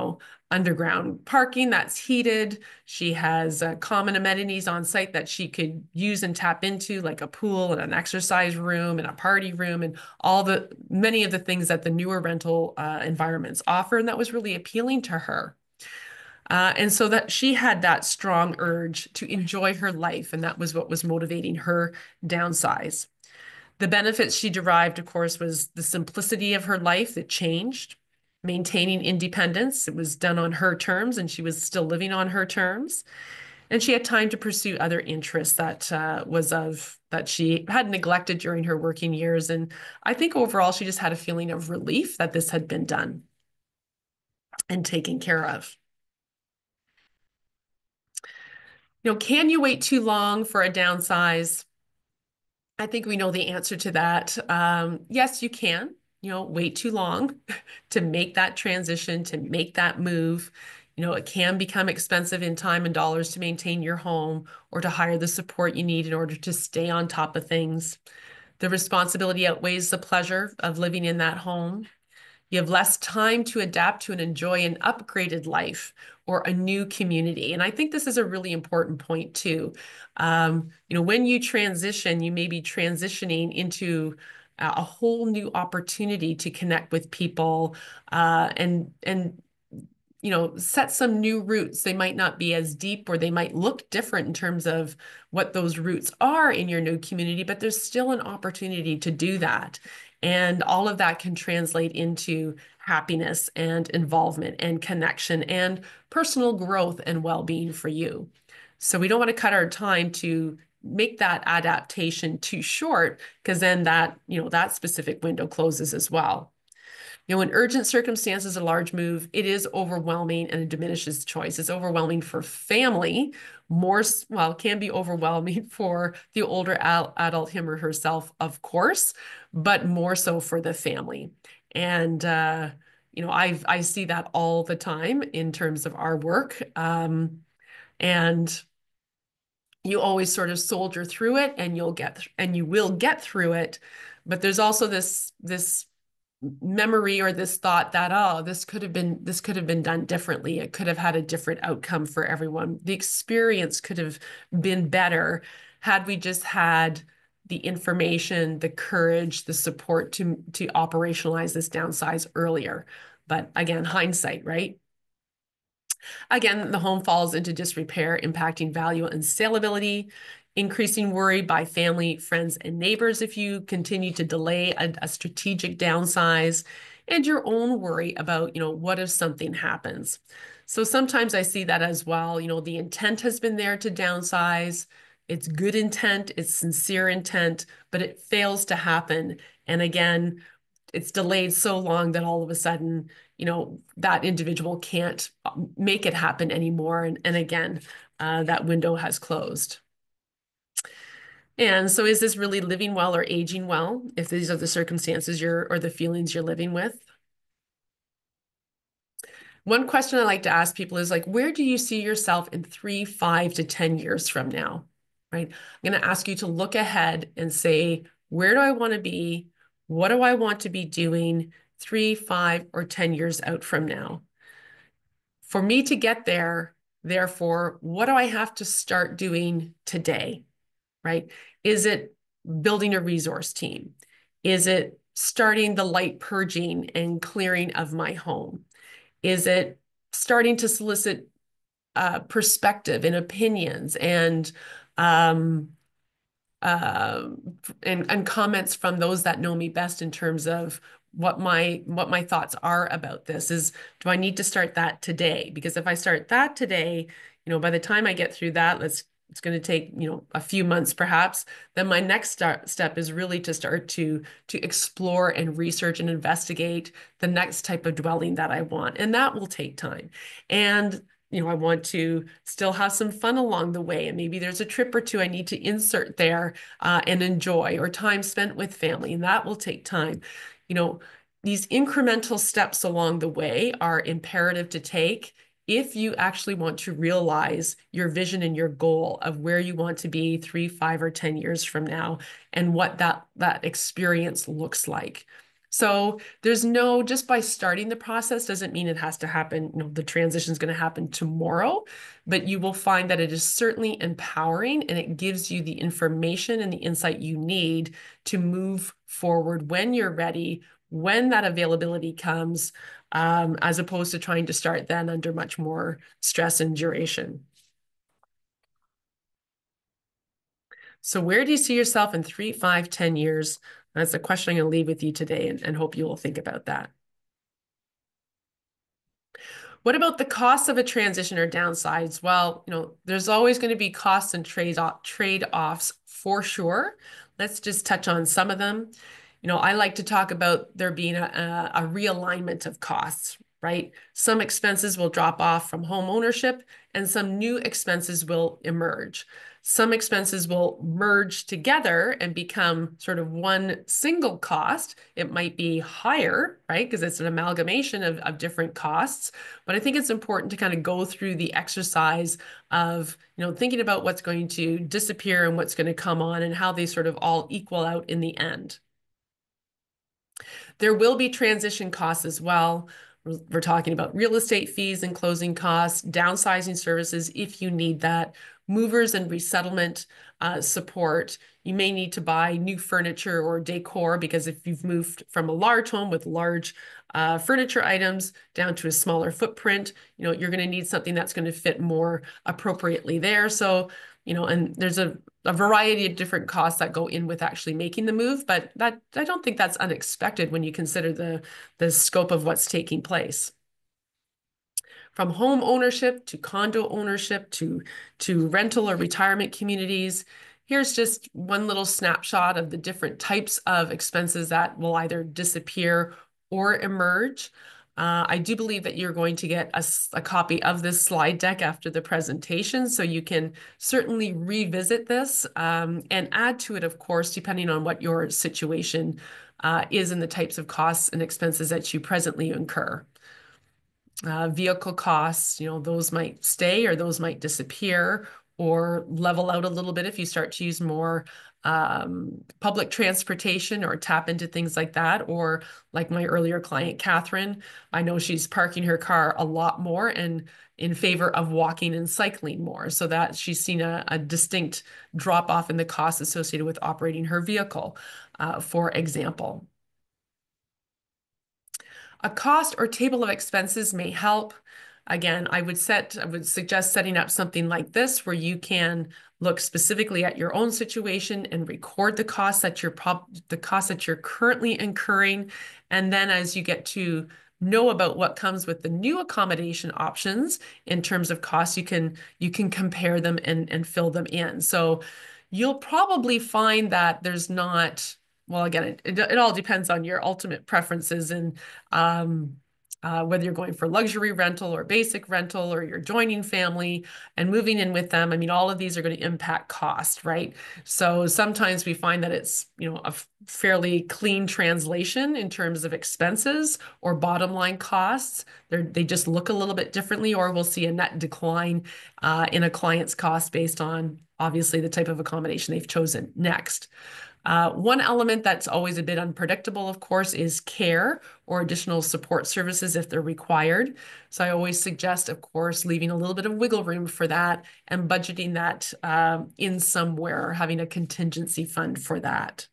underground parking that's heated. She has common amenities on site that she could use and tap into, like a pool and an exercise room and a party room and many of the things that the newer rental environments offer. And that was really appealing to her. And so that she had that strong urge to enjoy her life. And that was what was motivating her downsize. The benefits she derived, of course, was the simplicity of her life that changed, maintaining independence. It was done on her terms, and she was still living on her terms. And she had time to pursue other interests that she had neglected during her working years. And I think overall, she just had a feeling of relief that this had been done and taken care of. Can you wait too long for a downsize? I think we know the answer to that. Yes, you can, wait too long to make that transition, to make that move. It can become expensive in time and dollars to maintain your home or to hire the support you need in order to stay on top of things. The responsibility outweighs the pleasure of living in that home. You have less time to adapt to and enjoy an upgraded life or a new community. And I think this is a really important point too. When you transition, you may be transitioning into a whole new opportunity to connect with people and set some new roots. They might not be as deep or they might look different in terms of what those roots are in your new community, but there's still an opportunity to do that. And all of that can translate into happiness and involvement and connection and personal growth and well-being for you. So we don't want to cut our time to make that adaptation too short, because then that specific window closes as well. In urgent circumstances, a large move, it is overwhelming and it diminishes choice. It's overwhelming for family, can be overwhelming for the older adult, him or herself, of course, but more so for the family. And, I see that all the time in terms of our work. And you always sort of soldier through it and you will get through it. But there's also this memory or this thought that, oh, this could have been done differently. It could have had a different outcome for everyone. The experience could have been better had we just had the information, the courage, the support to operationalize this downsize earlier. But again, hindsight, right? Again, the home falls into disrepair, impacting value and saleability, increasing worry by family, friends, and neighbors if you continue to delay a strategic downsize, and your own worry about, what if something happens? So sometimes I see that as well. The intent has been there to downsize. It's good intent, it's sincere intent, but it fails to happen. And again, it's delayed so long that all of a sudden, that individual can't make it happen anymore. And again, that window has closed. And so is this really living well or aging well, if these are the circumstances or the feelings you're living with? One question I like to ask people is like, where do you see yourself in 3, 5 to 10 years from now, right? I'm going to ask you to look ahead and say, where do I want to be? What do I want to be doing 3, 5, or 10 years out from now? For me to get there, therefore, what do I have to start doing today, right? Is it building a resource team? Is it starting the light purging and clearing of my home? Is it starting to solicit perspective and opinions um, and comments from those that know me best in terms of what my thoughts are about this? Do I need to start that today? Because if I start that today, by the time I get through that, it's going to take, a few months perhaps. Then my next step is really to start to explore and research and investigate the next type of dwelling that I want. And that will take time. And I want to still have some fun along the way. And maybe there's a trip or two I need to insert there and enjoy, or time spent with family. And that will take time. These incremental steps along the way are imperative to take if you actually want to realize your vision and your goal of where you want to be 3, 5, or 10 years from now and what that experience looks like. So there's no, just by starting the process doesn't mean it has to happen, the transition is going to happen tomorrow, but you will find that it is certainly empowering and it gives you the information and the insight you need to move forward when you're ready, when that availability comes, as opposed to trying to start then under much more stress and duration. So where do you see yourself in 3, 5, 10 years? That's a question I'm going to leave with you today and hope you will think about that. What about the cost of a transition or downsize? Well, there's always going to be costs and trade-offs for sure. Let's just touch on some of them. I like to talk about there being a realignment of costs, right? Some expenses will drop off from home ownership and some new expenses will emerge. Some expenses will merge together and become sort of one single cost. It might be higher, right? Because it's an amalgamation of different costs. But I think it's important to kind of go through the exercise of, thinking about what's going to disappear and what's going to come on and how they sort of all equal out in the end. There will be transition costs as well. We're talking about real estate fees and closing costs, downsizing services if you need that, movers and resettlement support. You may need to buy new furniture or decor because if you've moved from a large home with large furniture items down to a smaller footprint, you're going to need something that's going to fit more appropriately there. So, and there's a variety of different costs that go in with actually making the move, but that I don't think that's unexpected when you consider the scope of what's taking place. From home ownership to condo ownership to rental or retirement communities, here's just one little snapshot of the different types of expenses that will either disappear or emerge. I do believe that you're going to get a copy of this slide deck after the presentation, so you can certainly revisit this and add to it, of course, depending on what your situation is and the types of costs and expenses that you presently incur. Vehicle costs, those might stay or those might disappear or level out a little bit if you start to use more public transportation or tap into things like that. Or like my earlier client, Catherine, I know she's parking her car a lot more and in favor of walking and cycling more. So that she's seen a distinct drop off in the costs associated with operating her vehicle, for example. A cost or table of expenses may help. Again, I would suggest setting up something like this where you can look specifically at your own situation and record the costs that you're currently incurring. And then as you get to know about what comes with the new accommodation options in terms of costs, you can compare them and fill them in. So you'll probably find that there's not, well, again, it all depends on your ultimate preferences and whether you're going for luxury rental or basic rental or you're joining family and moving in with them. I mean, all of these are going to impact cost, right? So sometimes we find that it's, a fairly clean translation in terms of expenses or bottom line costs. They just look a little bit differently, or we'll see a net decline in a client's cost based on obviously the type of accommodation they've chosen next. One element that's always a bit unpredictable, of course, is care or additional support services if they're required. So I always suggest, of course, leaving a little bit of wiggle room for that and budgeting that in somewhere, or having a contingency fund for that.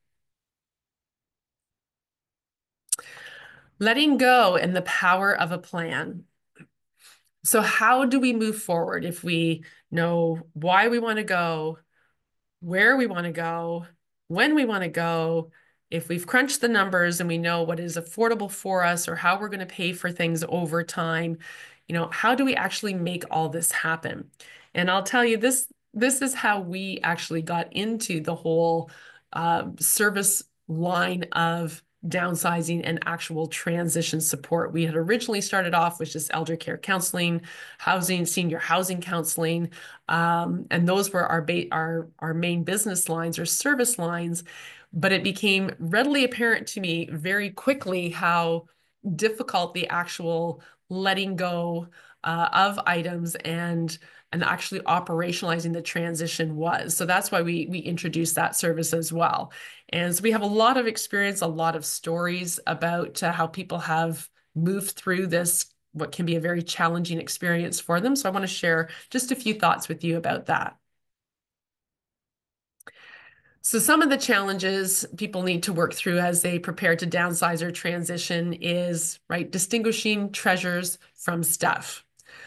Letting go and the power of a plan. So how do we move forward if we know why we want to go, where we want to go, when we want to go, if we've crunched the numbers and we know what is affordable for us or how we're going to pay for things over time, how do we actually make all this happen? And I'll tell you, this is how we actually got into the whole service line of downsizing and actual transition support. We had originally started off with just elder care counseling, housing, senior housing counseling, and those were our main business lines or service lines. But it became readily apparent to me very quickly how difficult the actual letting go of items and actually operationalizing the transition was. So that's why we introduced that service as well. And so we have a lot of experience, a lot of stories about how people have moved through this, what can be a very challenging experience for them. So I want to share just a few thoughts with you about that. So some of the challenges people need to work through as they prepare to downsize or transition is, right, distinguishing treasures from stuff.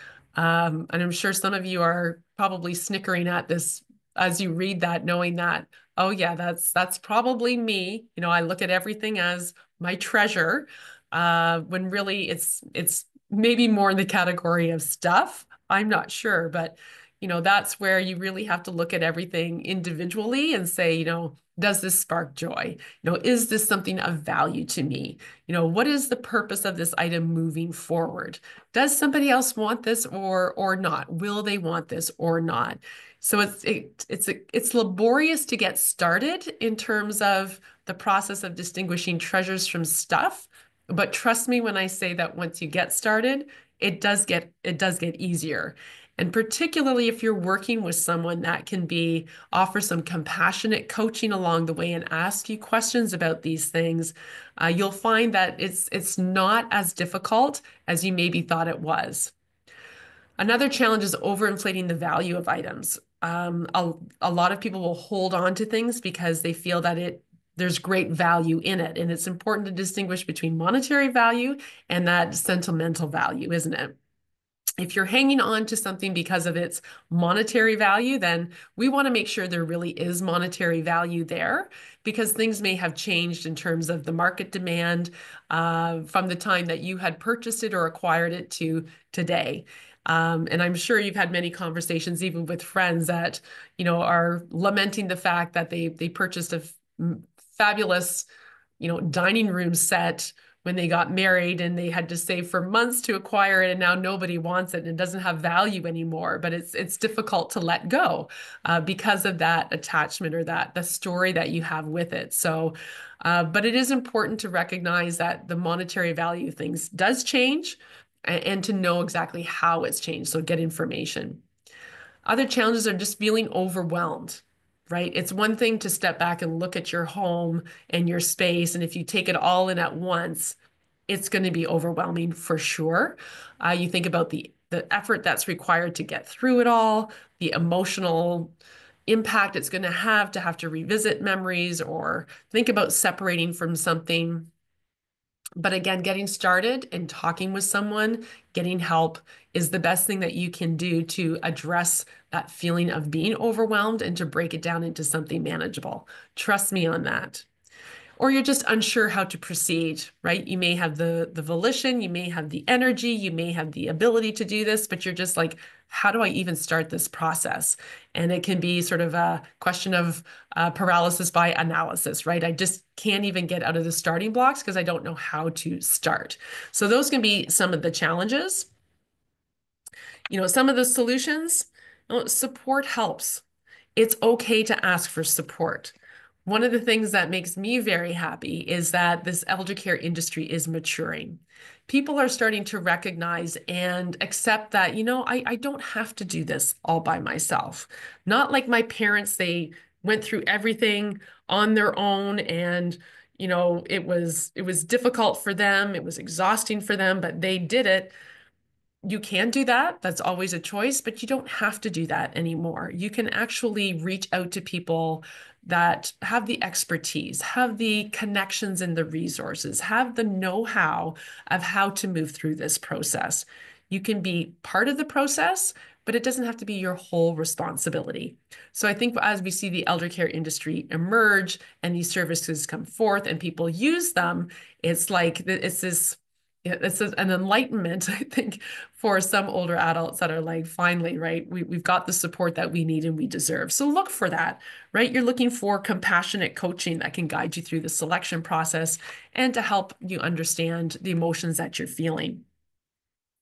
And I'm sure some of you are probably snickering at this as you read that, knowing that, oh yeah, that's probably me. You know, I look at everything as my treasure, when really it's maybe more in the category of stuff. I'm not sure, but you know, that's where you really have to look at everything individually and say, you know, does this spark joy? You know, is this something of value to me? You know, what is the purpose of this item moving forward? Does somebody else want this or not? Will they want this or not? So it's laborious to get started in terms of the process of distinguishing treasures from stuff. But trust me when I say that once you get started, it does get easier. And particularly if you're working with someone that can offer some compassionate coaching along the way and ask you questions about these things, you'll find that it's not as difficult as you maybe thought it was. Another challenge is overinflating the value of items. A lot of people will hold on to things because they feel that there's great value in it. And it's important to distinguish between monetary value and that sentimental value, isn't it? If you're hanging on to something because of its monetary value, then we want to make sure there really is monetary value there because things may have changed in terms of the market demand from the time that you had purchased it or acquired it to today. And I'm sure you've had many conversations, even with friends that, you know, are lamenting the fact that they purchased a fabulous, you know, dining room set when they got married and they had to save for months to acquire it, and now nobody wants it and it doesn't have value anymore. But it's difficult to let go because of that attachment or the story that you have with it. So, but it is important to recognize that the monetary value of things does change and to know exactly how it's changed. So get information. Other challenges are just feeling overwhelmed, right? It's one thing to step back and look at your home and your space. And if you take it all in at once, it's going to be overwhelming for sure. You think about the effort that's required to get through it all, the emotional impact it's going to have to revisit memories or think about separating from something. But again, getting started and talking with someone, getting help is the best thing that you can do to address that feeling of being overwhelmed and to break it down into something manageable. Trust me on that. Or you're just unsure how to proceed, right? You may have the volition, you may have the energy, you may have the ability to do this, but you're just like, how do I even start this process? And it can be sort of a question of paralysis by analysis, right? I just can't even get out of the starting blocks because I don't know how to start. So those can be some of the challenges. You know, some of the solutions, support helps. It's okay to ask for support. One of the things that makes me very happy is that this elder care industry is maturing. People are starting to recognize and accept that, you know, I don't have to do this all by myself. Not like my parents, they went through everything on their own and, you know, it was difficult for them, it was exhausting for them, but they did it. You can do that. That's always a choice, but you don't have to do that anymore. You can actually reach out to people that have the expertise, have the connections and the resources, have the know-how of how to move through this process. You can be part of the process, but it doesn't have to be your whole responsibility. So I think as we see the elder care industry emerge and these services come forth and people use them, it's like it's this yeah, this is an enlightenment, I think, for some older adults that are like, finally, right, we've got the support that we need and we deserve. So look for that, right? You're looking for compassionate coaching that can guide you through the selection process and to help you understand the emotions that you're feeling.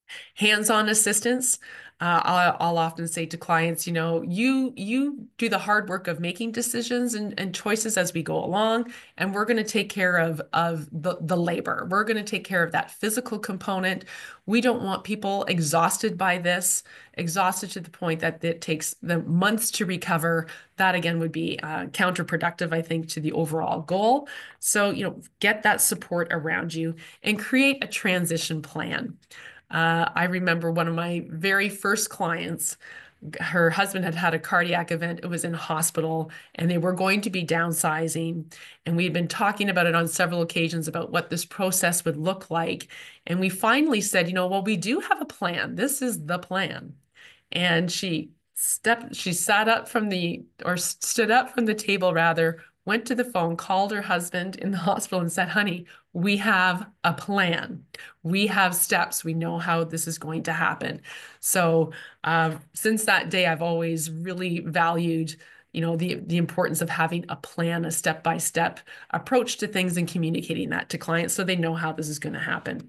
Hands-on assistance. I'll often say to clients, you do the hard work of making decisions and choices as we go along, and we're going to take care of the labor. We're going to take care of that physical component. We don't want people exhausted by this, exhausted to the point that it takes them months to recover. That again would be counterproductive, I think, to the overall goal. So, get that support around you and create a transition plan. I remember one of my very first clients, her husband had had a cardiac event. It was in hospital, and they were going to be downsizing. And we had been talking about it on several occasions about what this process would look like. And we finally said, well, we do have a plan. This is the plan. And she sat up from or stood up from the table rather, went to the phone, called her husband in the hospital and said, honey, we have a plan. We have steps. We know how this is going to happen. So since that day, I've always really valued, the importance of having a plan, a step-by-step approach to things and communicating that to clients so they know how this is going to happen.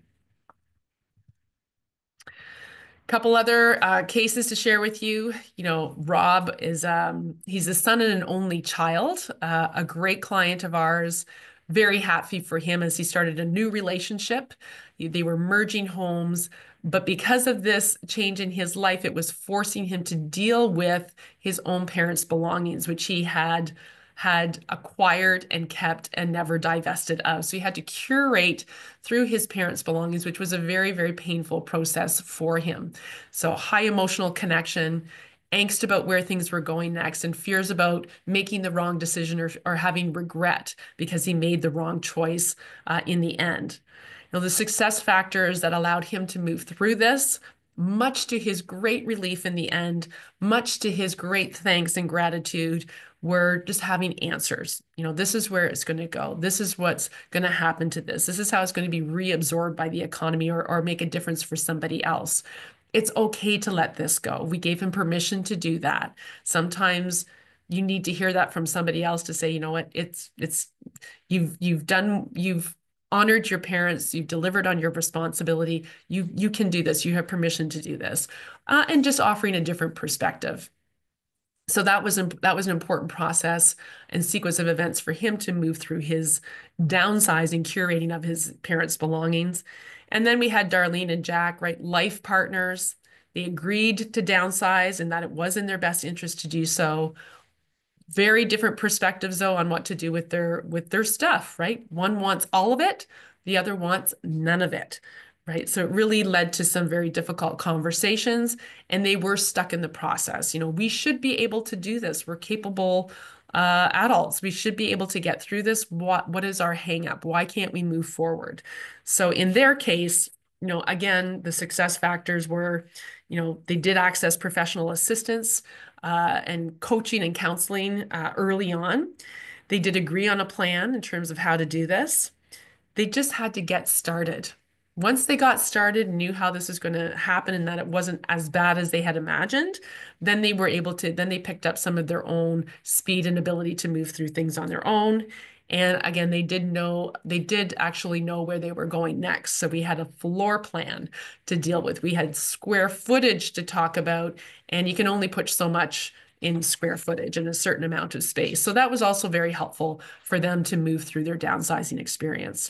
Couple other cases to share with you. Rob is he's a son and an only child, a great client of ours. Very happy for him as he started a new relationship. They were merging homes, but because of this change in his life, it was forcing him to deal with his own parents' belongings, which he had acquired and kept and never divested of. So he had to curate through his parents' belongings, which was a very, very painful process for him. So high emotional connection, angst about where things were going next, and fears about making the wrong decision or having regret because he made the wrong choice in the end. The success factors that allowed him to move through this, much to his great relief in the end, much to his great thanks and gratitude, were just having answers. This is where it's going to go. This is what's going to happen to this. This is how it's going to be reabsorbed by the economy or make a difference for somebody else. It's okay to let this go. We gave him permission to do that. Sometimes you need to hear that from somebody else to say, you know what, you've honored your parents, you've delivered on your responsibility, you can do this, you have permission to do this, and just offering a different perspective. So that was an important process and sequence of events for him to move through his downsizing, curating of his parents' belongings. And then we had Darlene and Jack, right? Life partners. They agreed to downsize and that it was in their best interest to do so. Very different perspectives, though, on what to do with their stuff, right? One wants all of it, the other wants none of it, right? So it really led to some very difficult conversations, and they were stuck in the process. We should be able to do this. We're capable adults. We should be able to get through this. What is our hang up? Why can't we move forward? So in their case, again, the success factors were, they did access professional assistance and coaching and counseling early on. They did agree on a plan in terms of how to do this. They just had to get started. Once they got started and knew how this was going to happen and that it wasn't as bad as they had imagined, then they picked up some of their own speed and ability to move through things on their own. And again, they did actually know where they were going next. So we had a floor plan to deal with. We had square footage to talk about, and you can only put so much in square footage in a certain amount of space. So that was also very helpful for them to move through their downsizing experience.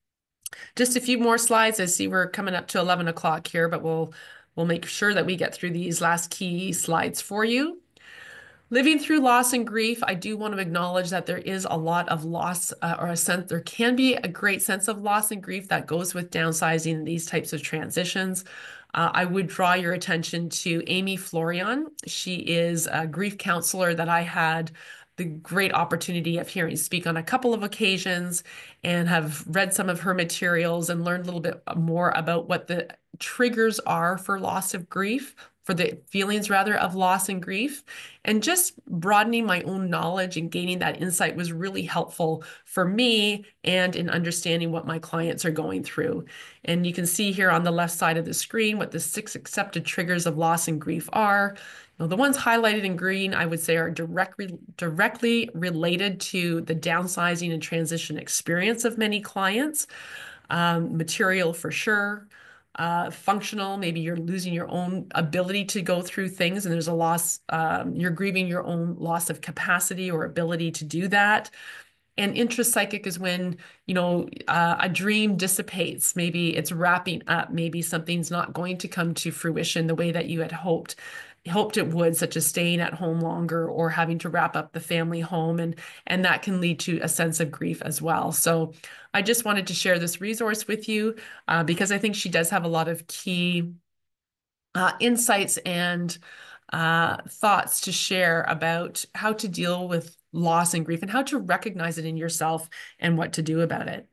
Just a few more slides. I see we're coming up to 11 o'clock here, but we'll make sure that we get through these last key slides for you. Living through loss and grief, I do want to acknowledge that there is a lot of loss there can be a great sense of loss and grief that goes with downsizing and these types of transitions. I would draw your attention to Amy Florian. She is a grief counselor that I had the great opportunity of hearing speak on a couple of occasions and have read some of her materials and learned a little bit more about what the triggers are for loss of grief, for the feelings rather of loss and grief. And just broadening my own knowledge and gaining that insight was really helpful for me and in understanding what my clients are going through. And you can see here on the left side of the screen what the 6 accepted triggers of loss and grief are. The ones highlighted in green, I would say, are directly related to the downsizing and transition experience of many clients. Material for sure. functional. Maybe you're losing your own ability to go through things, and there's a loss. You're grieving your own loss of capacity or ability to do that. And intrapsychic is when, a dream dissipates. Maybe it's wrapping up. Maybe something's not going to come to fruition the way that you had hoped it would, such as staying at home longer or having to wrap up the family home. And that can lead to a sense of grief as well. So I just wanted to share this resource with you because I think she does have a lot of key insights and thoughts to share about how to deal with loss and grief and how to recognize it in yourself and what to do about it.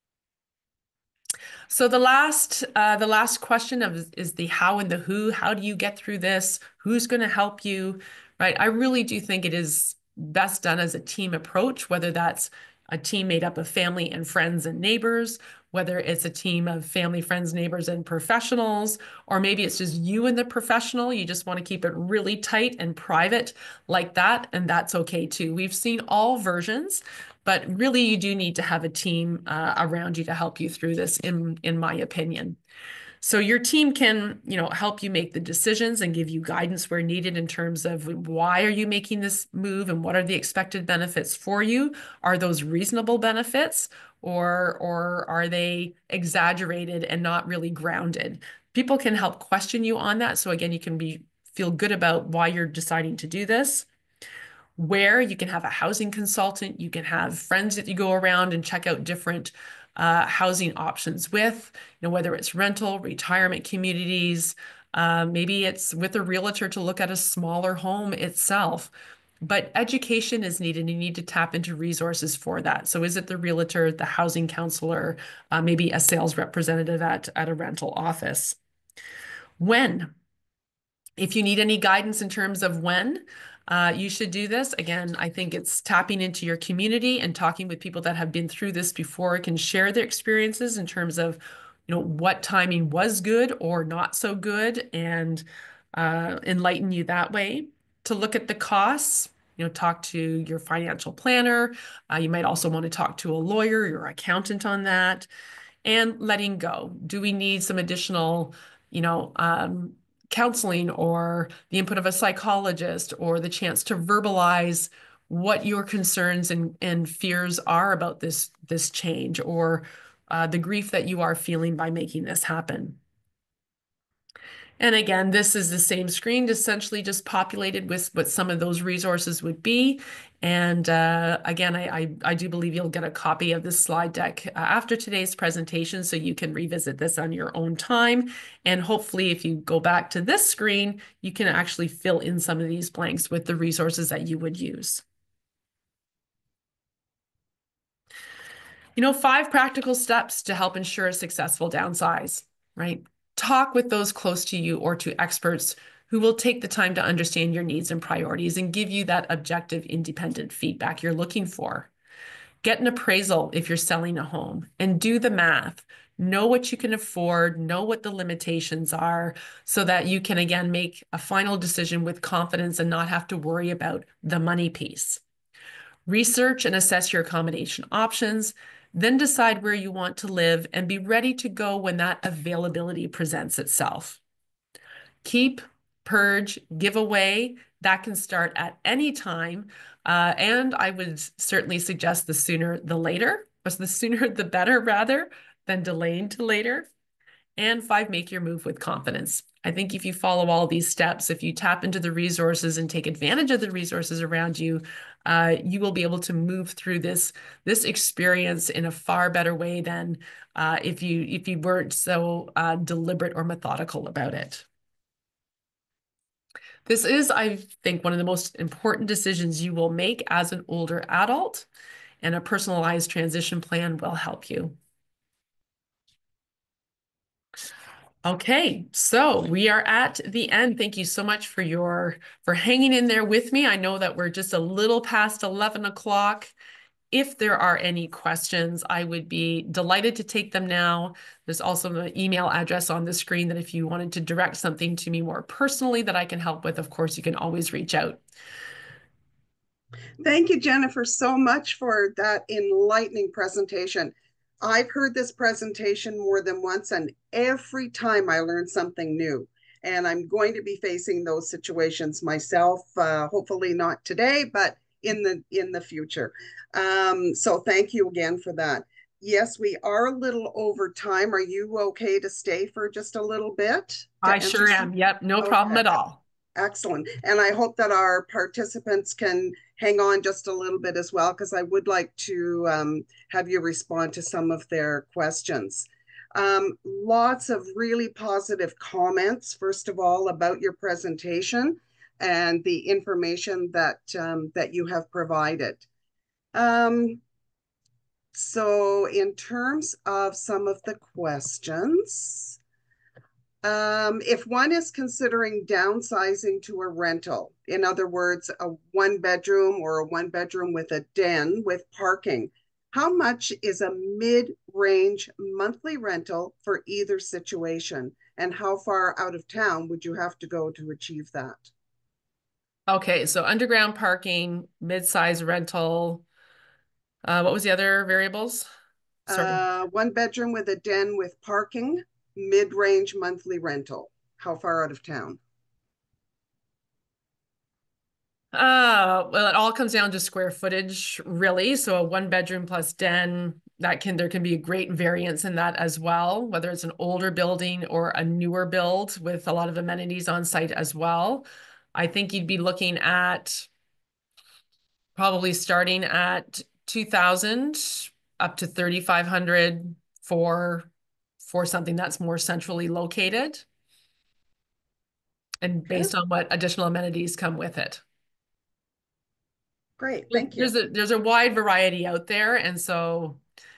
So the last question is the how and the who. How do you get through this? Who's going to help you? Right? I really do think it is best done as a team approach, whether that's a team made up of family and friends and neighbors, whether it's a team of family, friends, neighbors, and professionals, or maybe it's just you and the professional. You just want to keep it really tight and private like that, and that's okay too. We've seen all versions, but really you do need to have a team around you to help you through this, in my opinion. So your team can, help you make the decisions and give you guidance where needed in terms of why are you making this move and what are the expected benefits for you? Are those reasonable benefits or are they exaggerated and not really grounded? People can help question you on that. So again, you can feel good about why you're deciding to do this. Where you can have a housing consultant, you can have friends that you go around and check out different housing options with, whether it's rental, retirement communities, maybe it's with a realtor to look at a smaller home itself. But education is needed, and you need to tap into resources for that. So is it the realtor, the housing counselor, maybe a sales representative at a rental office? When? If you need any guidance in terms of when, you should do this. Again, I think it's tapping into your community and talking with people that have been through this before, can share their experiences in terms of, what timing was good or not so good, and enlighten you that way. To look at the costs, talk to your financial planner. You might also want to talk to a lawyer, your accountant on that. And letting go. Do we need some additional, counseling or the input of a psychologist or the chance to verbalize what your concerns and fears are about this change or the grief that you are feeling by making this happen? And again, this is the same screen, essentially just populated with what some of those resources would be. And again, I do believe you'll get a copy of this slide deck after today's presentation, so you can revisit this on your own time. And hopefully, if you go back to this screen, you can actually fill in some of these blanks with the resources that you would use. 5 practical steps to help ensure a successful downsize, right? Talk with those close to you or to experts who will take the time to understand your needs and priorities and give you that objective, independent feedback you're looking for. Get an appraisal if you're selling a home and do the math. Know what you can afford, know what the limitations are, so that you can, again, make a final decision with confidence and not have to worry about the money piece. Research and assess your accommodation options, then decide where you want to live and be ready to go when that availability presents itself. Keep, purge, give away, that can start at any time. And I would certainly suggest the sooner the later, or the sooner the better rather than delaying to later. And 5, make your move with confidence. I think if you follow all these steps, if you tap into the resources and take advantage of the resources around you, you will be able to move through this experience in a far better way than if you weren't so deliberate or methodical about it. This is, I think, one of the most important decisions you will make as an older adult, and a personalized transition plan will help you. Okay, so we are at the end. Thank you so much for hanging in there with me. I know that we're just a little past 11 o'clock. If there are any questions, I would be delighted to take them now. There's also an email address on the screen that if you wanted to direct something to me more personally that I can help with, of course, you can always reach out. Thank you, Jennifer, so much for that enlightening presentation. I've heard this presentation more than once, and every time I learn something new. And I'm going to be facing those situations myself, hopefully not today, but in the future. So thank you again for that. Yes, we are a little over time. Are you okay to stay for just a little bit I to answer sure some? am. Yep, no problem Okay. at all. Excellent. And I hope that our participants can hang on just a little bit as well, because I would like to have you respond to some of their questions. Lots of really positive comments, first of all, about your presentation and the information that you have provided. So in terms of some of the questions, if one is considering downsizing to a rental, in other words, a one bedroom or a one bedroom with a den with parking, how much is a mid-range monthly rental for either situation? And how far out of town would you have to go to achieve that? Okay, so underground parking, mid-size rental. What was the other variables? Sorry. One bedroom with a den with parking, mid-range monthly rental. How far out of town? Well, it all comes down to square footage, really. So a one bedroom plus den, there can be a great variance in that as well, whether it's an older building or a newer build with a lot of amenities on site as well. I think you'd be looking at probably starting at 2,000 up to 3,500 for something that's more centrally located and Okay, based on what additional amenities come with it. great. Thank you. There's a wide variety out there, and so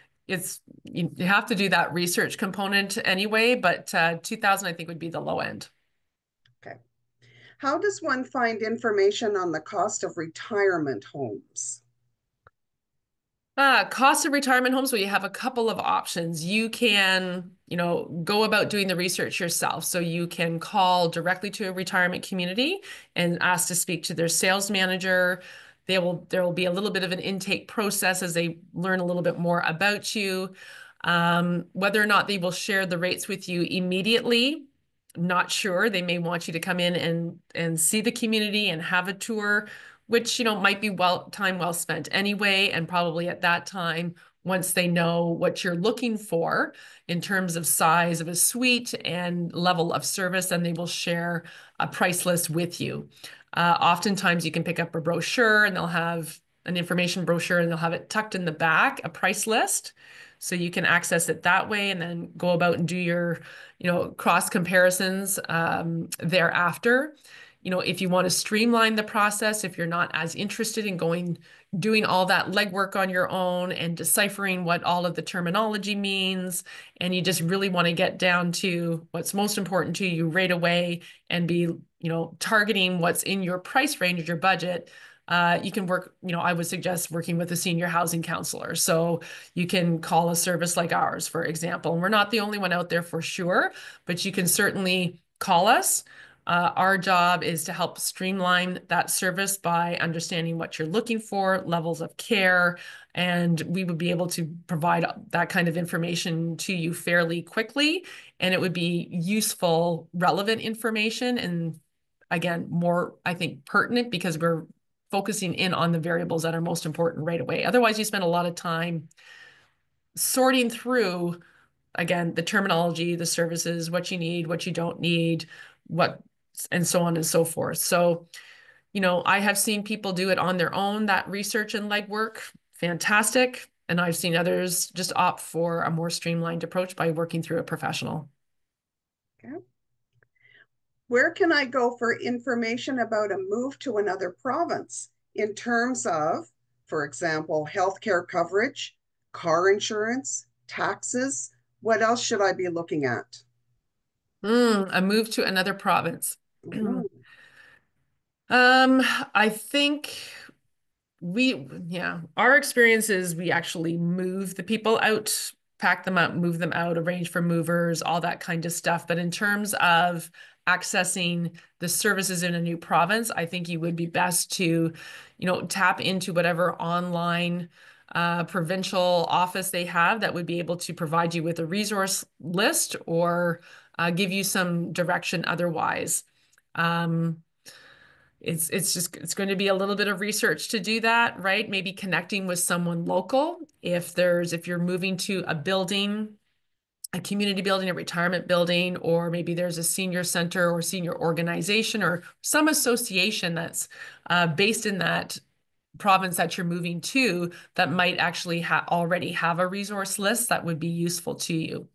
you have to do that research component anyway, but 2,000 I think would be the low end. Okay. How does one find information on the cost of retirement homes? Cost of retirement homes, well, you have a couple of options. You can, go about doing the research yourself. So you can call directly to a retirement community and ask to speak to their sales manager. There will be a little bit of an intake process as they learn a little bit more about you. Whether or not they will share the rates with you immediately, not sure. They may want you to come in and see the community and have a tour, which, might be time well spent anyway. And probably at that time, once they know what you're looking for in terms of size of a suite and level of service, then they will share a price list with you. Oftentimes you can pick up a brochure and they'll have an information brochure and they'll have it tucked in the back, a price list. So you can access it that way and then go about and do your, cross comparisons thereafter. If you want to streamline the process, if you're not as interested in doing all that legwork on your own and deciphering what all of the terminology means, and you just really want to get down to what's most important to you right away and be, targeting what's in your price range, your budget, you can work, I would suggest working with a senior housing counselor. So you can call a service like ours, for example. And we're not the only one out there for sure, but you can certainly call us. Our job is to help streamline that service by understanding what you're looking for, levels of care, and we would be able to provide that kind of information to you fairly quickly. And it would be useful, relevant information, and again, more, I think, pertinent because we're focusing in on the variables that are most important right away. Otherwise, you spend a lot of time sorting through, again, the terminology, the services, what you need, what you don't need, and so on and so forth. So, I have seen people do it on their own, that research and legwork, fantastic. And I've seen others just opt for a more streamlined approach by working through a professional. Okay. Where can I go for information about a move to another province in terms of, for example, healthcare coverage, car insurance, taxes? What else should I be looking at? A move to another province. Mhm. Um, I think our experience is we actually move the people out, pack them up, move them out, arrange for movers, all that kind of stuff. But in terms of accessing the services in a new province, I think you would be best to, tap into whatever online provincial office they have that would be able to provide you with a resource list or give you some direction otherwise. Um, it's going to be a little bit of research to do that, right? Maybe connecting with someone local. If you're moving to a building, a community building, a retirement building, or maybe there's a senior center or senior organization or some association that's based in that province that you're moving to that might actually already have a resource list that would be useful to you.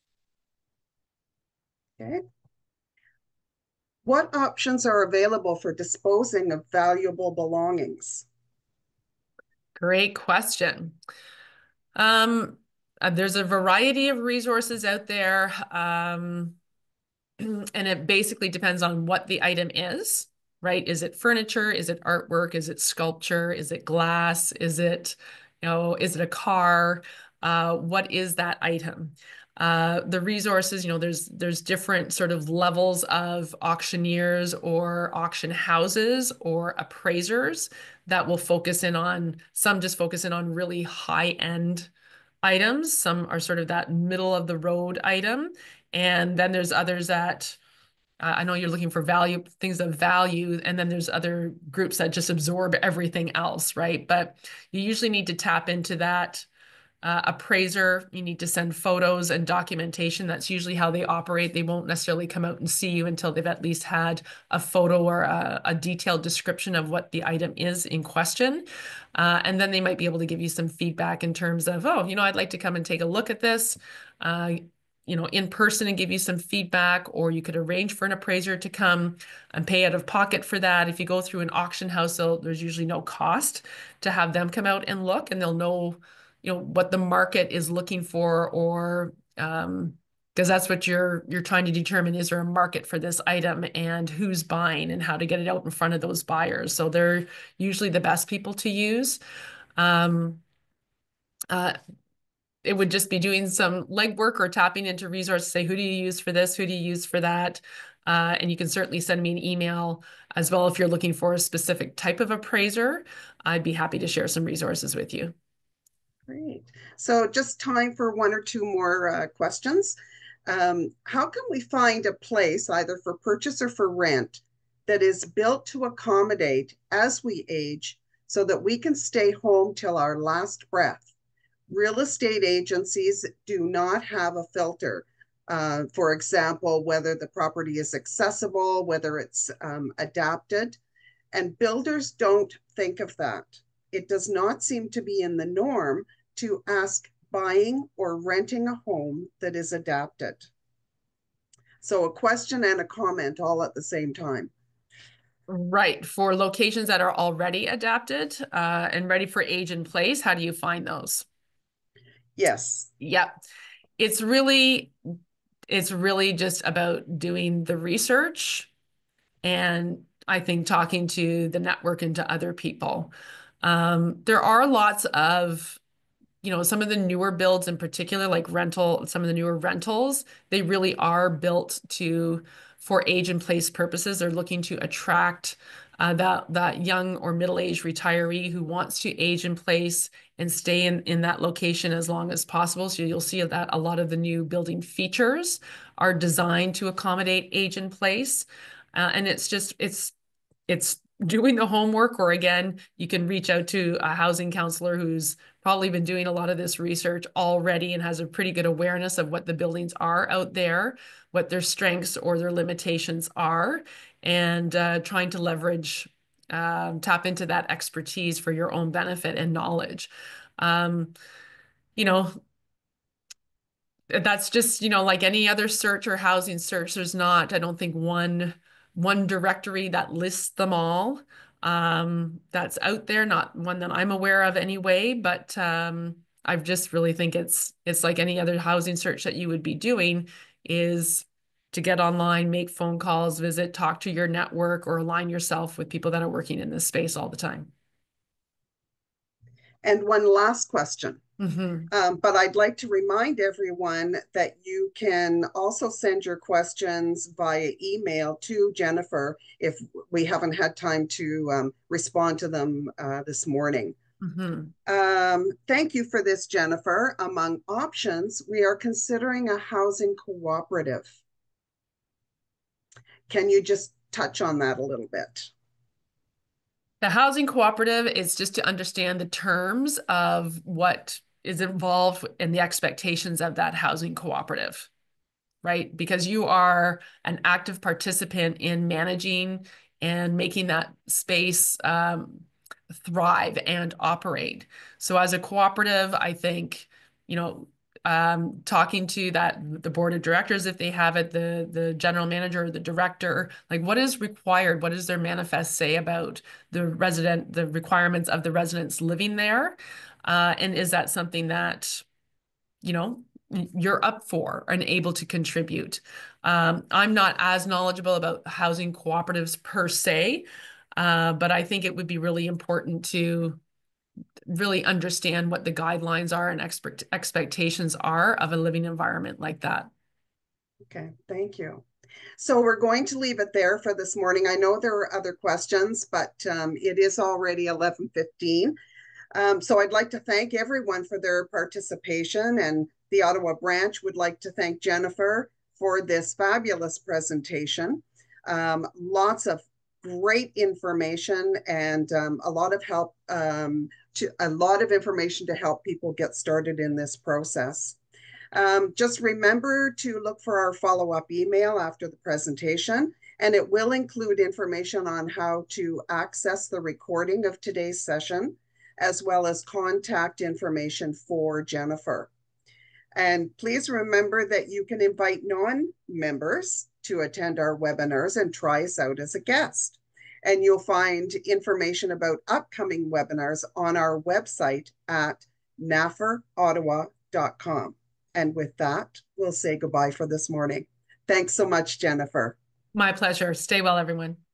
Okay. What options are available for disposing of valuable belongings? Great question. There's a variety of resources out there, and it basically depends on what the item is, right? Is it furniture? Is it artwork? Is it sculpture? Is it glass? Is it a car? What is that item? The resources, there's different sort of levels of auctioneers or auction houses or appraisers that will some just focus in on really high-end items. Some are sort of that middle of the road item. And then there's others that I know you're looking for things of value, and then there's other groups that just absorb everything else, right? But you usually need to tap into that appraiser. You need to send photos and documentation. That's usually how they operate. They won't necessarily come out and see you until they've at least had a photo or a detailed description of what the item is in question. And then they might be able to give you some feedback in terms of, oh, I'd like to come and take a look at this. In person and give you some feedback, or you could arrange for an appraiser to come and pay out of pocket for that. If you go through an auction house, there's usually no cost to have them come out and look, and they'll know, what the market is looking for, or because that's what you're trying to determine. Is there a market for this item and who's buying and how to get it out in front of those buyers? So they're usually the best people to use. It would just be doing some legwork or tapping into resources, say, who do you use for this? Who do you use for that? And you can certainly send me an email as well if you're looking for a specific type of appraiser. I'd be happy to share some resources with you. Great. So just time for one or two more questions. How can we find a place, either for purchase or for rent, that is built to accommodate as we age so that we can stay home till our last breath? Real estate agencies do not have a filter. For example, whether the property is accessible, whether it's adapted, and builders don't think of that. It does not seem to be in the norm to ask buying or renting a home that is adapted. So a question and a comment all at the same time. Right. For locations that are already adapted and ready for age in place, how do you find those? Yes. Yep. It's really just about doing the research, and I think talking to the network and to other people. There are lots of, some of the newer builds in particular, like some of the newer rentals, they really are built for age in place purposes. They're looking to attract that young or middle-aged retiree who wants to age in place and stay in that location as long as possible. So you'll see that a lot of the new building features are designed to accommodate age in place. And it's doing the homework, or again, you can reach out to a housing counselor who's probably been doing a lot of this research already and has a pretty good awareness of what the buildings are out there, what their strengths or their limitations are, and trying to tap into that expertise for your own benefit and knowledge. You know, that's just, like any other search or housing search, there's not, I don't think, one directory that lists them all. That's out there, not one that I'm aware of anyway, but I just really think it's like any other housing search that you would be doing, is to get online, make phone calls, talk to your network, or align yourself with people that are working in this space all the time. And one last question. Mm-hmm. But I'd like to remind everyone that you can also send your questions via email to Jennifer if we haven't had time to respond to them this morning. Mm-hmm. Thank you for this, Jennifer. Among options, we are considering a housing cooperative. Can you just touch on that a little bit? The housing cooperative is just to understand the terms of what is involved in the expectations of that housing cooperative, right? Because you are an active participant in managing and making that space thrive and operate. So as a cooperative, I think, you know, talking to the board of directors, if they have it, the general manager, or the director, like what is required? What does their manifest say about the requirements of the residents living there? And is that something that, you know, you're up for and able to contribute? I'm not as knowledgeable about housing cooperatives per se, but I think it would be really important to really understand what the guidelines are and expectations are of a living environment like that. Okay, thank you. So we're going to leave it there for this morning. I know there are other questions, but it is already 11:15. So I'd like to thank everyone for their participation, and the Ottawa branch would like to thank Jennifer for this fabulous presentation. Lots of great information and a lot of help, a lot of information to help people get started in this process. Just remember to look for our follow-up email after the presentation, and it will include information on how to access the recording of today's session, as well as contact information for Jennifer. And please remember that you can invite non-members to attend our webinars and try us out as a guest. And you'll find information about upcoming webinars on our website at nafrottawa.com. And with that, we'll say goodbye for this morning. Thanks so much, Jennifer. My pleasure. Stay well, everyone.